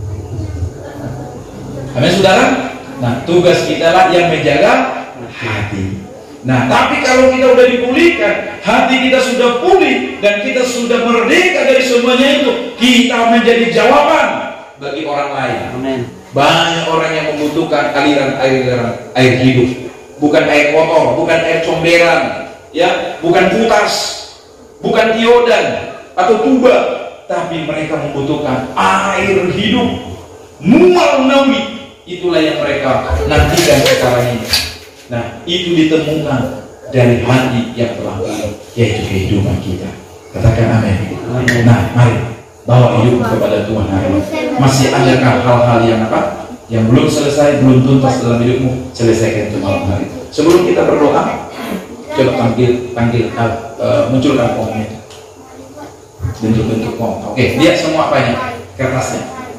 Amin saudara. Nah, tugas kita lah yang menjaga hati. Nah, tapi kalau kita udah dipulihkan, hati kita sudah pulih dan kita sudah merdeka dari semuanya itu, kita menjadi jawaban bagi orang lain. Amin. Banyak orang yang membutuhkan aliran air air hidup, bukan air kotor, bukan air comberan, ya, bukan putas, bukan tiodan atau tuba, tapi mereka membutuhkan air hidup, mual nawi. Itulah yang mereka nantikan sekarang ini. Nah, itu ditemukan dari hati yang telah pulih, yaitu kehidupan kita. Katakan amin. Nah, mari bawa hidup kepada Tuhan hari ini. Masih adakah hal-hal yang apa? Yang belum selesai, belum tuntas dalam hidupmu? Selesaikan itu malam hari. Sebelum kita berdoa, coba panggil, panggil, uh, munculkan om itu. Bentuk-bentuk om. Oke, lihat semua apanya? Kertasnya.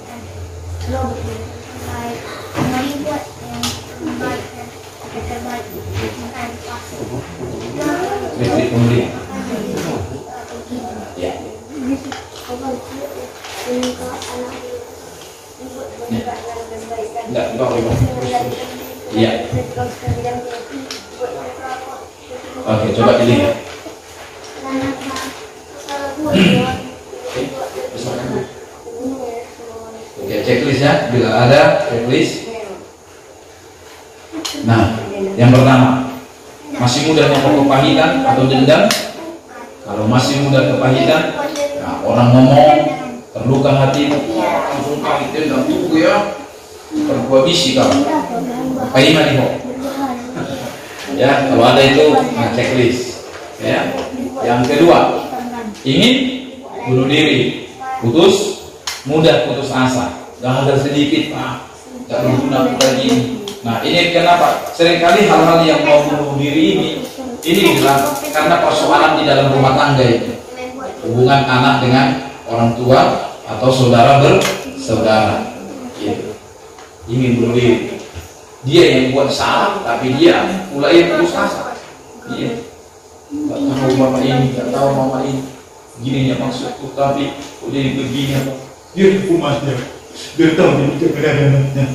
Listrik kemudian. Ya. Enggak, di bawah, di bawah. Iya. Oke, coba dilihat. Oke, checklist ya. Bila ada checklist. Nah, yang pertama, masih mudah mau kepahitan atau dendam? Kalau masih mudah kepahitan, nah, orang ngomong terluka hati, langsung pahit dendam tuh ya, berbuah bisi kau. Apa ini nih kok? Ya, kalau ada itu, nah, checklist. Ya, yang kedua, ingin bunuh diri, putus, mudah putus asa, gagal sedikit, ah, gak berguna lagi. Nah, ini kenapa? Seringkali hal-hal yang mau bunuh diri ini, ini bilang karena persoalan di dalam rumah tangga itu, hubungan anak dengan orang tua atau saudara bersaudara. Gitu. Ingin bunuh diri. Dia yang buat salah, tapi dia mulai putus asa. Dia nggak tahu mama ini, nggak tahu mama ini, gini ya maksudku, tapi kok jadi begini? Dia hukumannya, dia tahu ini kebenarannya.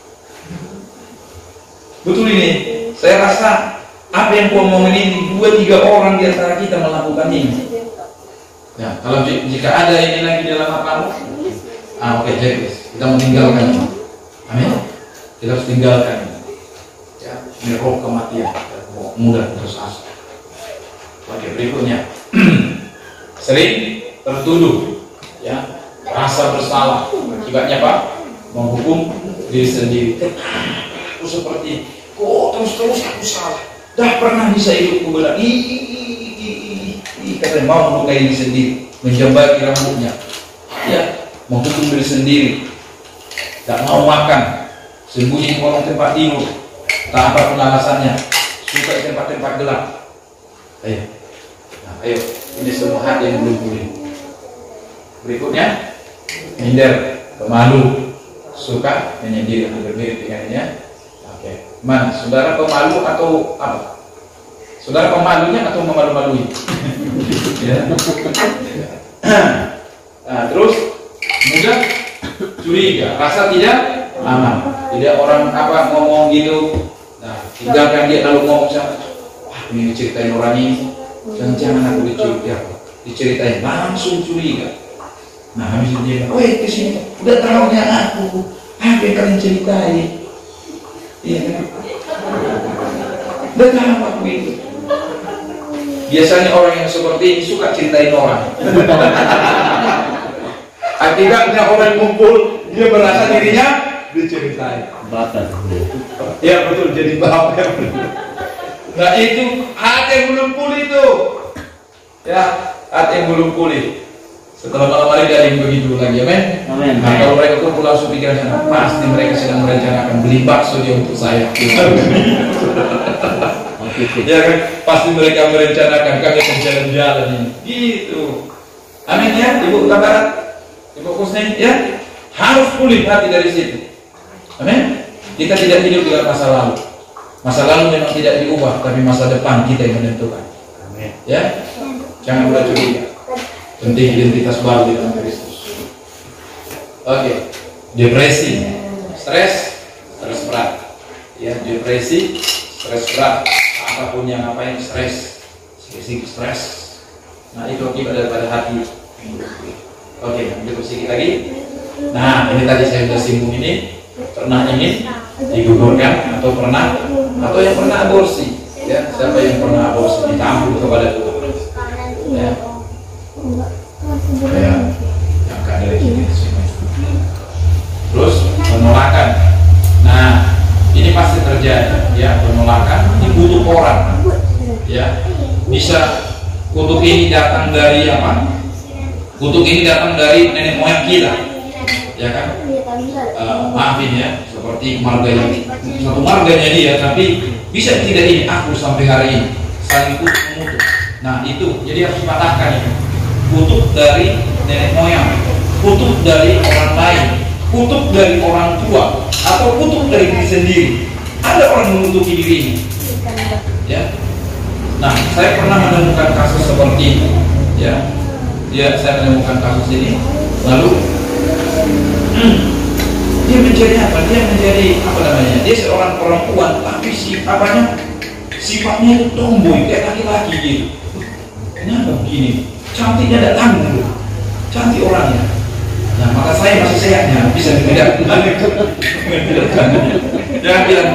Betul ini, saya rasa apa yang kau omongin ini dua tiga orang di antara kita melakukan ini. Ya, kalau jika ada ini lagi dalam hatimu, ah oke, okay, jadi kita meninggalkan ini. Amin. Kita harus tinggalkan ini. Ya, ini roh kematian, mudah putus asa. Oke, berikutnya sering tertuduh, ya, rasa bersalah. Akibatnya apa? Menghukum diri sendiri. Aku seperti, kok terus-terus aku salah. Dah pernah bisa hidupku benar. Ih, katanya mau melukai diri sendiri, menjambaki rambutnya, ya, menghukum diri sendiri. Tak mau makan, sembunyi di kolong tempat tidur, tak apapun alasannya, suka di tempat-tempat gelap. Ayo, nah, ayo, ini semua hati yang belum pulih. Berikutnya, minder, pemalu, suka menyendiri, mirip dengan ini ya. Oke, mana? Saudara pemalu atau apa? Saudara pemalunya atau memalu-malui? Ya. Nah, terus mudah curiga, rasa tidak aman, tidak orang apa ngomong gitu. Nah, tinggalkan dia lalu ngomong sama, wah ini diceritain orang ini, jangan-jangan aku dicurigai, diceritain langsung curiga. Nah, habis itu dia, woi kesini, udah tahu ya aku, apa yang kalian ceritain? Iya kan? Udah tahu aku itu. Biasanya orang yang seperti ini suka ceritain orang. Akibatnya orang kumpul, dia merasa dirinya diceritain. Bakat. Ya betul, jadi bapak. Nah itu hati yang belum pulih itu. Ya, hati yang belum pulih. Setelah malam hari ada yang begitu lagi, amin. Amin. Nah kalau mereka kumpul langsung pikiran sana, pasti mereka sedang merencanakan beli bakso dia untuk saya. Ya kan, pasti mereka merencanakan kami akan jalan-jalan ini. Gitu. Amin ya, Ibu Kabarat, Ibu Kusneng, ya harus pulih hati dari situ. Amin. Kita tidak hidup dengan masa lalu. Masa lalu memang tidak diubah, tapi masa depan kita yang menentukan. Amin. Ya, jangan mudah curiga. Penting identitas baru di dalam Kristus. Oke, depresi, stres, stres berat, ya depresi, stres berat, apapun yang ngapain stres, stres, stres. Nah itu akibat daripada hati. Oke, lanjut sedikit lagi. Nah ini tadi saya sudah singgung ini, pernah ingin digugurkan atau pernah atau yang pernah aborsi, ya siapa yang pernah aborsi ditampung kepada Tuhan, ya, ya, yang dari sini semua. Terus penolakan. Nah ini pasti terjadi, ya penolakan dikutuk orang, ya bisa kutuk ini datang dari apa? Kutuk ini datang dari nenek moyang kita, ya kan? Uh, maafin ya, seperti marganya satu marganya dia, tapi bisa tidak ini aku sampai hari ini saling kutuk mengutuk. Nah itu jadi harus dipatahkan ini. Kutuk dari nenek moyang, kutuk dari orang lain, kutuk dari orang tua, atau kutuk dari diri sendiri. Ada orang mengutuki dirinya, ya. Nah saya pernah menemukan kasus seperti itu, ya. Dia saya menemukan kasus ini, lalu hmm, dia menjadi apa? Dia menjadi apa namanya? Dia seorang perempuan, tapi si apanya? Sifatnya itu tomboy, kayak laki-laki gitu. Kenapa begini? Cantiknya tidak tanggung, cantik orangnya. Nah maka saya masih sehatnya bisa dibedakan. Jangan bilang,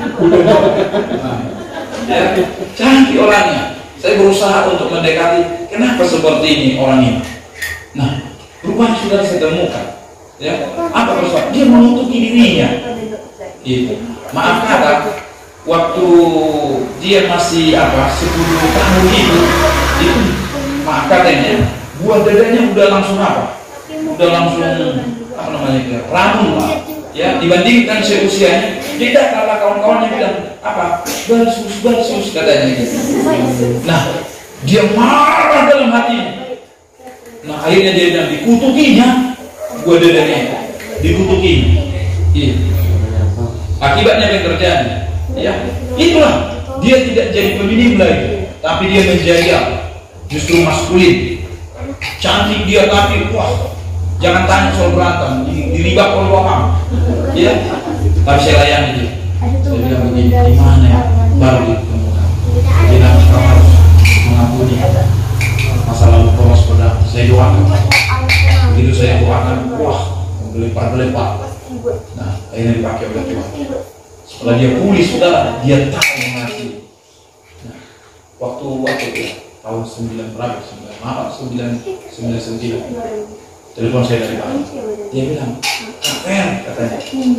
nah, ya, cantik orangnya. Saya berusaha untuk mendekati, kenapa seperti ini orang ini? Nah, rupanya sudah saya temukan, ya. Apa persoalan? Dia menutupi dirinya. Itu. Maaf kata, waktu dia masih apa sepuluh tahun itu, itu maaf katanya, buah dadanya udah langsung apa? Udah langsung apa namanya? Ramun lah. Ya, dibandingkan seusianya, dia karena kawan-kawannya bilang apa? Balsus, balsus katanya gitu. Nah, dia marah dalam hatinya. Nah, akhirnya dia bilang dikutukinya, gua dadanya, dikutuki. Iya. Akibatnya yang terjadi, ya, itulah dia tidak jadi feminim lagi, tapi dia menjadi apa? Justru maskulin. Cantik dia tapi wah. Jangan tanya soal berantem, diribak oleh orang, ya. Tapi saya layani dia. Saya bilang begini, di mana ya? Baru ditemukan. Jadi nanti kamu harus mengampuni masa lalu polos pada saya doakan. Begitu saya doakan, wah, berlipat-berlipat. Nah, akhirnya dipakai oleh Tuhan. Setelah dia pulih sudah, dia tahu mengasih. Nah, waktu waktu itu tahun sembilan berapa? Sembilan, maaf, sembilan sembilan sembilan. Telepon saya dari Bali, dia bilang, Fer, katanya,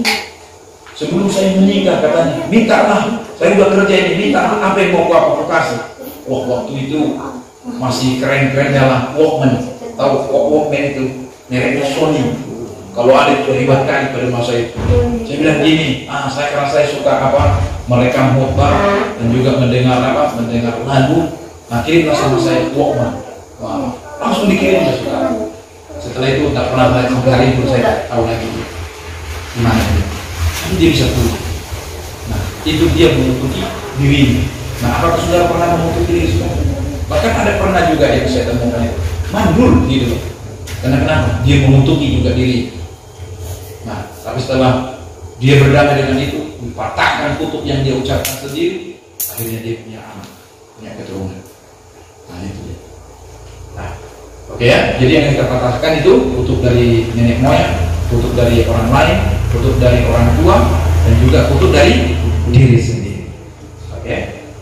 sebelum saya menikah katanya, mintalah, saya udah kerja ini, minta apa yang mau aku kasih. Wah waktu itu masih keren-keren dalam Walkman, tahu Walkman itu mereknya Sony. Kalau ada itu hebat kali pada masa itu. Saya bilang gini, ah saya karena saya suka apa merekam khotbah dan juga mendengar apa, mendengar lagu, nah kirimlah sama saya Walkman. Wah, langsung dikirim ya suka. Setelah itu tak pernah balik sampai hari itu saya tahu lagi gimana dia. Tapi dia bisa pulang. Nah itu dia menutupi diri. Nah apakah saudara pernah menutupi diri saudara? Bahkan ada pernah juga yang saya temukan itu mandul gitu loh. Karena kenapa? Dia menutupi juga diri. Nah tapi setelah dia berdamai dengan itu, dipatahkan kutub yang dia ucapkan sendiri, akhirnya dia punya anak, punya keturunan. Nah itu dia. Nah oke ya, jadi yang kita patahkan itu kutuk dari nenek moyang, kutuk dari orang lain, kutuk dari orang tua, dan juga kutuk dari diri sendiri. Oke.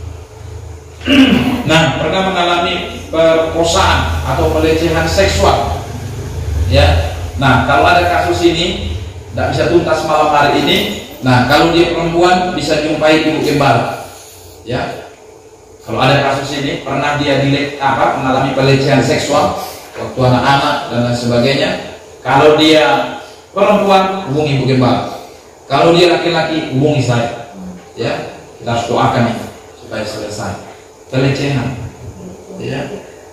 Nah, pernah mengalami perkosaan atau pelecehan seksual, ya. Nah, kalau ada kasus ini, tidak bisa tuntas malam hari ini. Nah, kalau dia perempuan bisa jumpai ibu gembala, ya. Kalau ada kasus ini, pernah dia dilek apa mengalami pelecehan seksual waktu anak-anak dan lain sebagainya. Kalau dia perempuan, hubungi ibu gembala. Kalau dia laki-laki, hubungi saya. Ya, kita harus doakan itu supaya selesai pelecehan. Ya,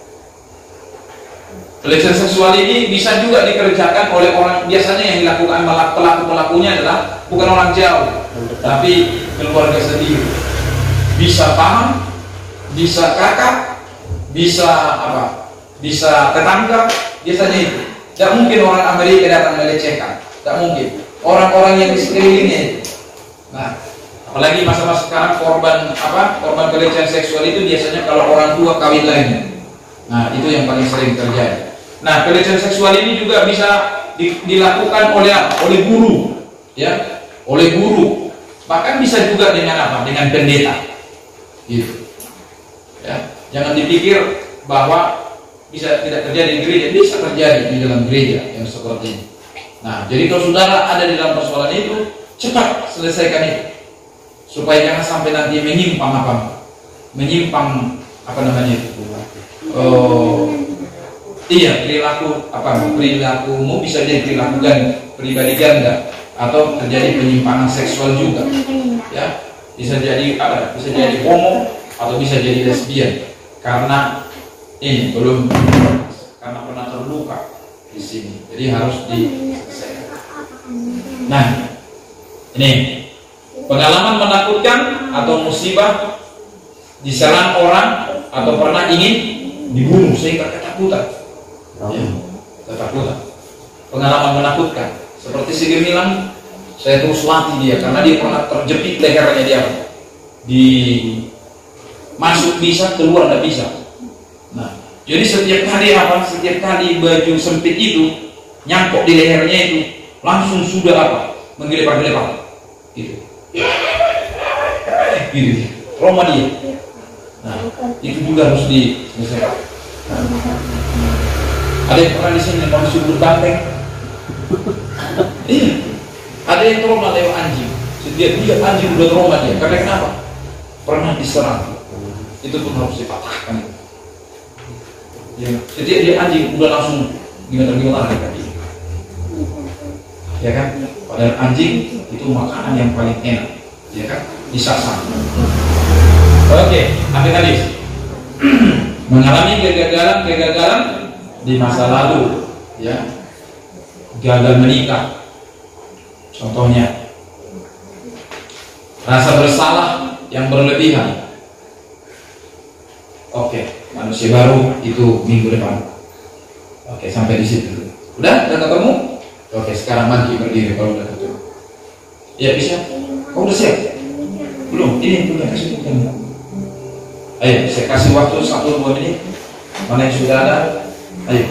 pelecehan seksual ini bisa juga dikerjakan oleh orang, biasanya yang dilakukan pelaku pelakunya adalah bukan orang jauh, tapi keluarga sendiri. Bisa paham, bisa kakak, bisa apa? Bisa tetangga, biasanya itu. Tidak mungkin orang Amerika datang melecehkan, tidak mungkin. Orang-orang yang di sekelilingnya itu, Nah, apalagi masa-masa sekarang korban apa korban pelecehan seksual itu biasanya kalau orang tua kawin lagi. Nah, itu yang paling sering terjadi. Nah, pelecehan seksual ini juga bisa di, dilakukan oleh oleh guru, ya, oleh guru. Bahkan bisa juga dengan apa? Dengan pendeta. Gitu. Ya, jangan dipikir bahwa bisa tidak terjadi di gereja, bisa terjadi di dalam gereja yang seperti ini. Nah, jadi kalau saudara ada di dalam persoalan itu, cepat selesaikan itu, supaya jangan sampai nanti menyimpang apa, menyimpang apa namanya itu, oh, iya perilaku apa, perilakumu bisa jadi perilaku ganda, pribadi ganda, atau terjadi penyimpangan seksual juga, ya, bisa jadi apa, bisa jadi homo atau bisa jadi lesbian, karena ini belum karena pernah terluka di sini, jadi harus diselesaikan. Nah, ini pengalaman menakutkan atau musibah, diserang orang atau pernah ingin dibunuh sehingga ketakutan, ya, ketakutan. Pengalaman menakutkan, seperti si Gemilang, saya terus latih dia karena dia pernah terjepit lehernya dia, di masuk bisa, keluar tidak bisa. Nah, jadi setiap kali apa? Setiap kali baju sempit itu nyangkut di lehernya itu, langsung sudah apa? Menggelepar-gelepar, gitu. Gitu, trauma dia. Nah, itu juga harus diselesaikan. Ada yang pernah di sini mau disuruh banteng? Iya. Ada yang trauma lewat anjing. Setiap dia anjing udah trauma dia. Karena kenapa? Pernah diserang. Itu pun harus dipatahkan. Ya, setiap dia anjing udah langsung gimana-gimana tadi. Ya kan? Padahal anjing itu makanan yang paling enak, ya kan? Disasar. Oke, ambil hadis. Mengalami kegagalan-kegagalan di masa lalu, ya. Gagal menikah. Contohnya rasa bersalah yang berlebihan. Oke, manusia baru itu minggu depan. Oke, sampai di situ. Udah, udah ketemu? Oke, sekarang mandi berdiri kalau udah ketemu. Ya bisa. Kau udah siap? Belum? Ini punya kasih punya. Ayo, saya kasih waktu satu dua menit. Mana yang sudah ada? Ayo.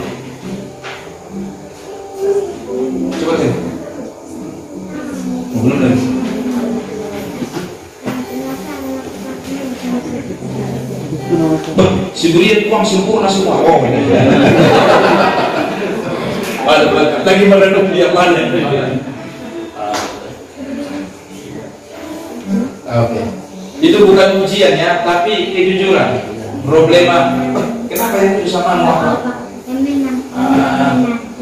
Coba tengok. Oh, belum lagi. Bah, si Burian uang sempurna semua. Oh, ini. Ada lagi merenung dia mana? Oke. Itu bukan ujian ya, tapi kejujuran. Problema. Kenapa yang itu sama apa? Ah.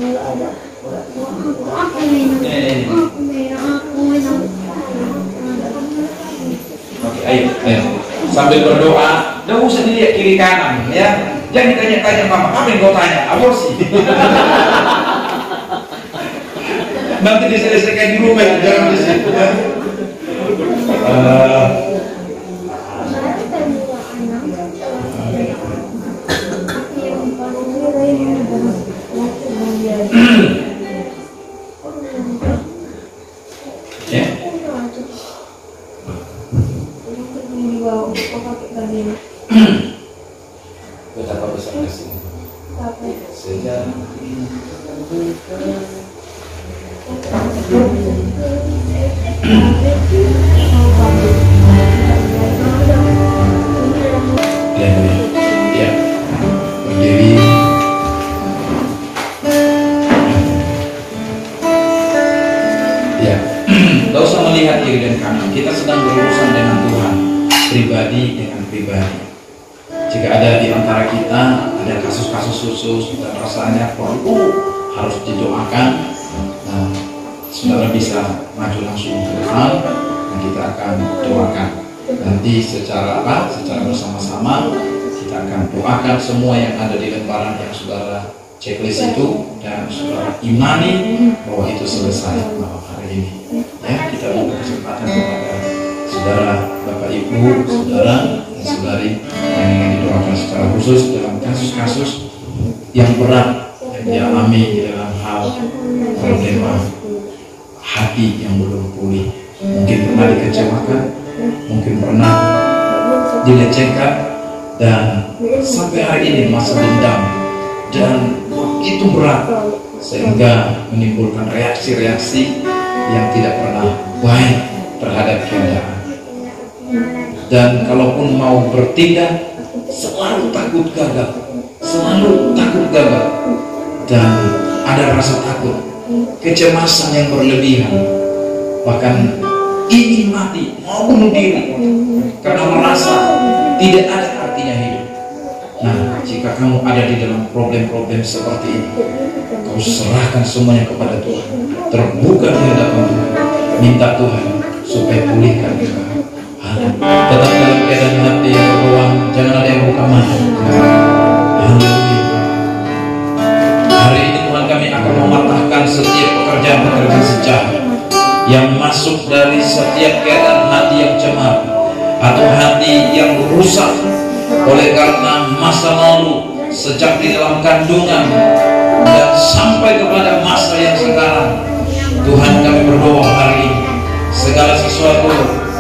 Ini. Oke, ayo, ayo. Sambil berdoa, tidak usah dilihat kiri kanan, ya. Jangan ditanya-tanya mama, apa yang kau tanya? Aborsi. Nanti diselesaikan di rumah, jangan di situ. Uh, ya. Betapa besar kesini. Sejak ya, berdiri. Ya, tidak usah melihat kiri dan kanan. Kita sedang berurusan dengan Tuhan, pribadi dengan pribadi. Jika ada di antara kita ada kasus-kasus khusus dan rasanya perlu harus didoakan, nah, saudara bisa maju langsung ke depan dan kita akan doakan. Nanti secara apa? Secara bersama-sama kita akan doakan semua yang ada di lembaran yang saudara checklist itu dan saudara imani bahwa itu selesai malam hari ini. Ya, kita beri kesempatan kepada saudara, bapak, ibu, saudara, dan saudari yang ingin didoakan secara khusus dalam kasus-kasus yang berat yang dialami dalam hal problema hati yang belum pulih. Mungkin pernah dikecewakan, mungkin pernah dilecehkan, dan sampai hari ini masa dendam dan begitu berat sehingga menimbulkan reaksi-reaksi yang tidak pernah baik terhadap keadaan. Dan kalaupun mau bertindak, selalu takut gagal, selalu takut gagal, dan ada rasa takut, kecemasan yang berlebihan, bahkan ingin mati, mau bunuh diri karena merasa tidak ada artinya hidup. Nah, jika kamu ada di dalam problem-problem seperti ini, kau serahkan semuanya kepada Tuhan, terbuka di hadapan Tuhan, minta Tuhan supaya pulihkan kita. Tetap dalam keadaan hati yang berdoa, jangan ada yang buka mata. Haleluya. Hari ini Tuhan, kami akan mematahkan setiap pekerjaan-pekerjaan sejahat yang masuk dari setiap keadaan hati yang cemar atau hati yang rusak oleh karena masa lalu, sejak di dalam kandungan dan sampai kepada masa yang sekarang. Tuhan, kami berdoa hari ini, segala sesuatu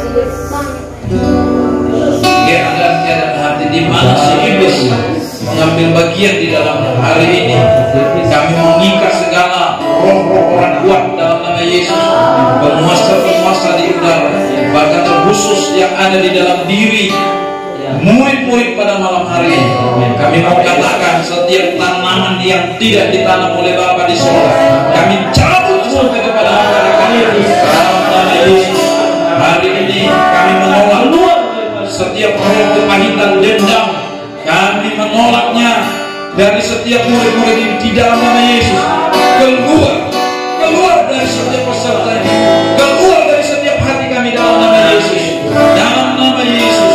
keadaan-keadaan hati di mana si iblis mengambil bagian di dalam hari ini, kami mengikat segala roh-roh orang kuat dalam nama Yesus, penguasa-penguasa di udara, bahkan terkhusus yang ada di dalam diri murid-murid pada malam hari ini. Kami mau katakan setiap tanaman yang tidak ditanam oleh Bapa di surga, kami cabut sampai kepada akar kami dalam nama Yesus. Hari ini kami menolak setiap roh kepahitan dendam, kami menolaknya dari setiap murid-murid ini di dalam nama Yesus. Keluar, keluar dari setiap peserta ini, keluar dari setiap hati kami dalam nama Yesus, dalam nama Yesus.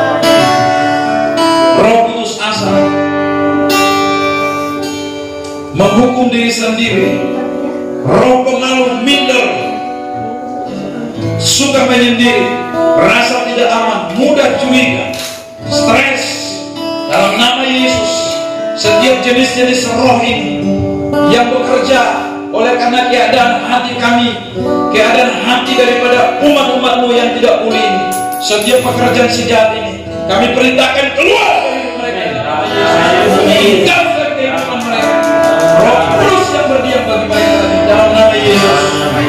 Roh putus asa, menghukum diri sendiri, roh pemalu, minder, suka menyendiri, rasa tidak aman, mudah curiga, stres, dalam nama Yesus. Setiap jenis-jenis roh ini yang bekerja oleh karena keadaan hati kami, keadaan hati daripada umat-umat-Mu yang tidak pulih ini, setiap pekerjaan sejahat ini kami perintahkan keluar dari mereka. Tinggalkan kehidupan mereka. Roh Kudus yang berdiam bagi-bagi kami dalam nama Yesus.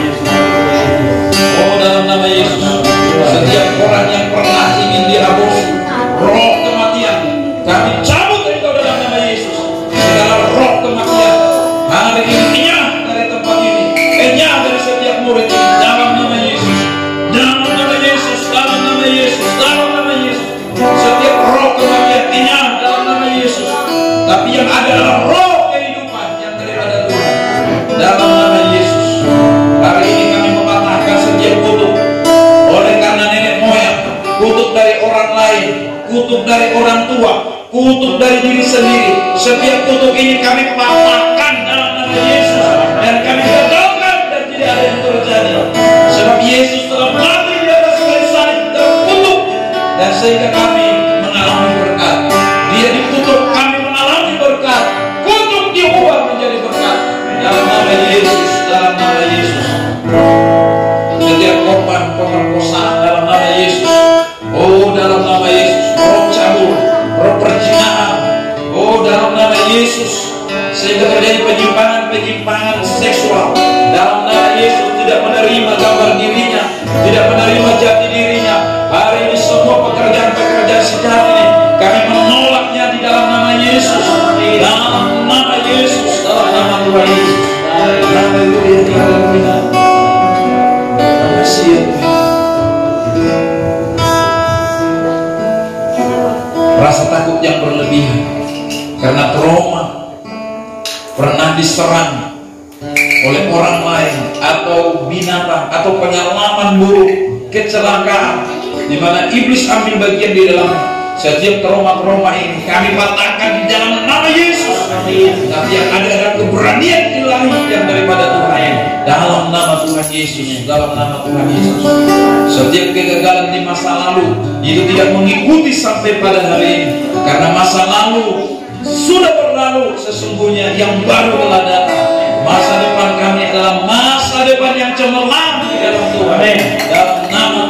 Oh, dalam nama Yesus. Setiap orang yang pernah ingin diaborsi, roh kematian, kami cabut dari kau dalam nama Yesus. Segala roh kematian hari ini kenyang dari tempat ini, kenyang dari setiap murid ini dalam nama Yesus. Dalam nama Yesus, dalam nama Yesus, dalam nama Yesus. Setiap roh kematian kenyang dalam nama Yesus. Tapi yang ada adalah roh kehidupan yang daripada Tuhan dalam nama Yesus. Hari ini kami mematahkan setiap kutuk oleh karena nenek moyang, kutuk dari orang lain, kutuk dari orang tua, kutuk dari diri sendiri. Setiap kutuk ini kami patahkan dalam nama Yesus, dan kami gagalkan dan tidak ada yang terjadi. Sebab Yesus telah mati di atas kayu salib terkutuk, dan sehingga kami mengalami berkat. Dia dikutuk, kami mengalami berkat. Kutuk diubah menjadi berkat dalam nama Yesus, dalam nama Yesus. Setiap korban pemerkosaan dalam nama Yesus. Oh, dalam nama Yesus. Roh cabul, roh perzinahan, oh dalam nama Yesus, sehingga terjadi penyimpangan-penyimpangan seksual dalam nama Yesus. Tidak menerima gambar dirinya, tidak menerima jati dirinya. Hari ini semua pekerjaan-pekerjaan sejahat ini kami menolaknya di dalam nama Yesus, dalam nama Yesus, dalam nama Tuhan Yesus. Haleluya, haleluya. Terima kasih ya Tuhan. Rasa takut yang berlebihan karena trauma, pernah diserang oleh orang lain atau binatang atau pengalaman buruk, kecelakaan di mana iblis ambil bagian di dalam setiap trauma-trauma ini kami patahkan di dalam nama Yesus. Tapi yang ada adalah keberanian ilahi yang daripada Tuhan dalam nama Tuhan Yesus, dalam nama Tuhan Yesus. Setiap kegagalan di masa lalu itu tidak mengikuti sampai pada hari ini, karena masa lalu sudah berlalu, sesungguhnya yang baru telah datang. Masa depan kami adalah masa depan yang cemerlang di dalam Tuhan.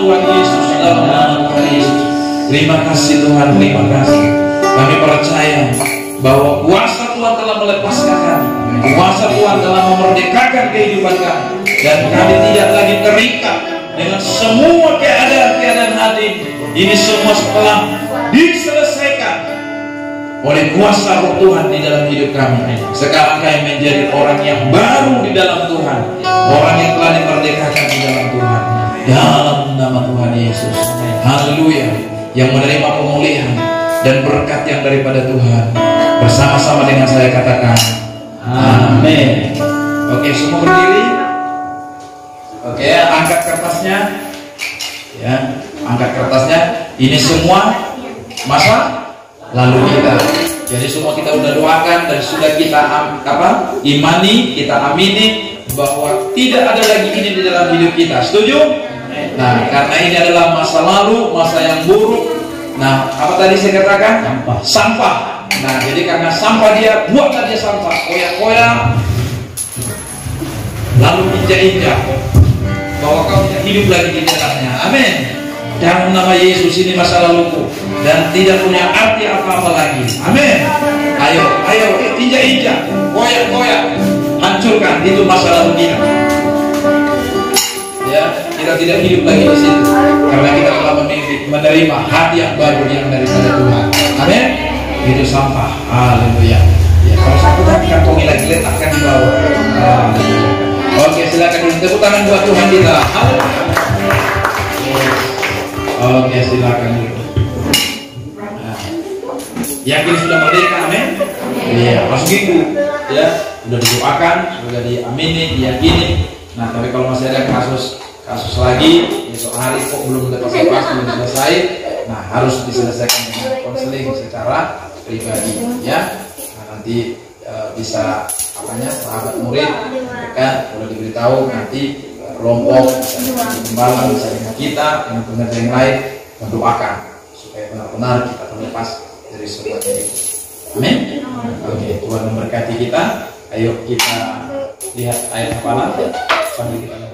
Tuhan Yesus, dalam nama Tuhan Yesus. Terima kasih Tuhan, terima kasih. Kami percaya bahwa kuasa Tuhan telah melepaskan kami, kuasa Tuhan telah memerdekakan kehidupan kami, dan kami tidak lagi terikat dengan semua keadaan-keadaan hati. Ini semua setelah diselesaikan oleh kuasa Roh Tuhan di dalam hidup kami. Sekarang kami menjadi orang yang baru di dalam Tuhan, orang yang telah dimerdekakan di dalam Tuhan, dalam nama Tuhan Yesus. Haleluya. Yang menerima pemulihan dan berkat yang daripada Tuhan, bersama-sama dengan saya katakan amin. Oke, semua berdiri. Oke, angkat kertasnya. Ya, angkat kertasnya. Ini semua masa lalu kita. Jadi semua kita udah doakan dan sudah kita apa? Imani, kita amini bahwa tidak ada lagi ini di dalam hidup kita. Setuju? Nah, karena ini adalah masa lalu, masa yang buruk. Nah, apa tadi saya katakan? Sampah. Sampah. Nah, jadi karena sampah dia, buatlah dia sampah. Koyak-koyak, lalu injak-injak, bahwa kau tidak hidup lagi di dalamnya. Amin. Dalam nama Yesus, ini masa laluku dan tidak punya arti apa-apa lagi. Amin. Ayo, ayo, injak-injak, koyak-koyak, hancurkan itu masa lalu kita. Ya, kita tidak hidup lagi di situ karena kita telah menerima hadiah baru yang daripada Tuhan. Amin. Itu sampah. Haleluya. Ya, kalau satu tadi kantongi lagi, letakkan di bawah. Haleluya. Oke, silakan dulu tepuk tangan buat Tuhan kita. Haleluya. Oke, silakan dulu. Nah, yakin sudah merdeka, amin? Iya, masuk itu. Ya, sudah didoakan, sudah diamini, diyakini. Nah, tapi kalau masih ada kasus kasus lagi, besok hari kok belum lepas-lepas, belum selesai, nah harus diselesaikan dengan konseling secara pribadi, ya. Nah, nanti e, bisa apanya sahabat murid mereka boleh diberitahu nanti kelompok bisa dengan gembala, bisa dengan kita, dengan pengajar yang lain mendoakan supaya benar-benar kita terlepas dari semua itu. Amin. Oke, Tuhan memberkati kita. Ayo kita lihat ayat hafalan sambil kita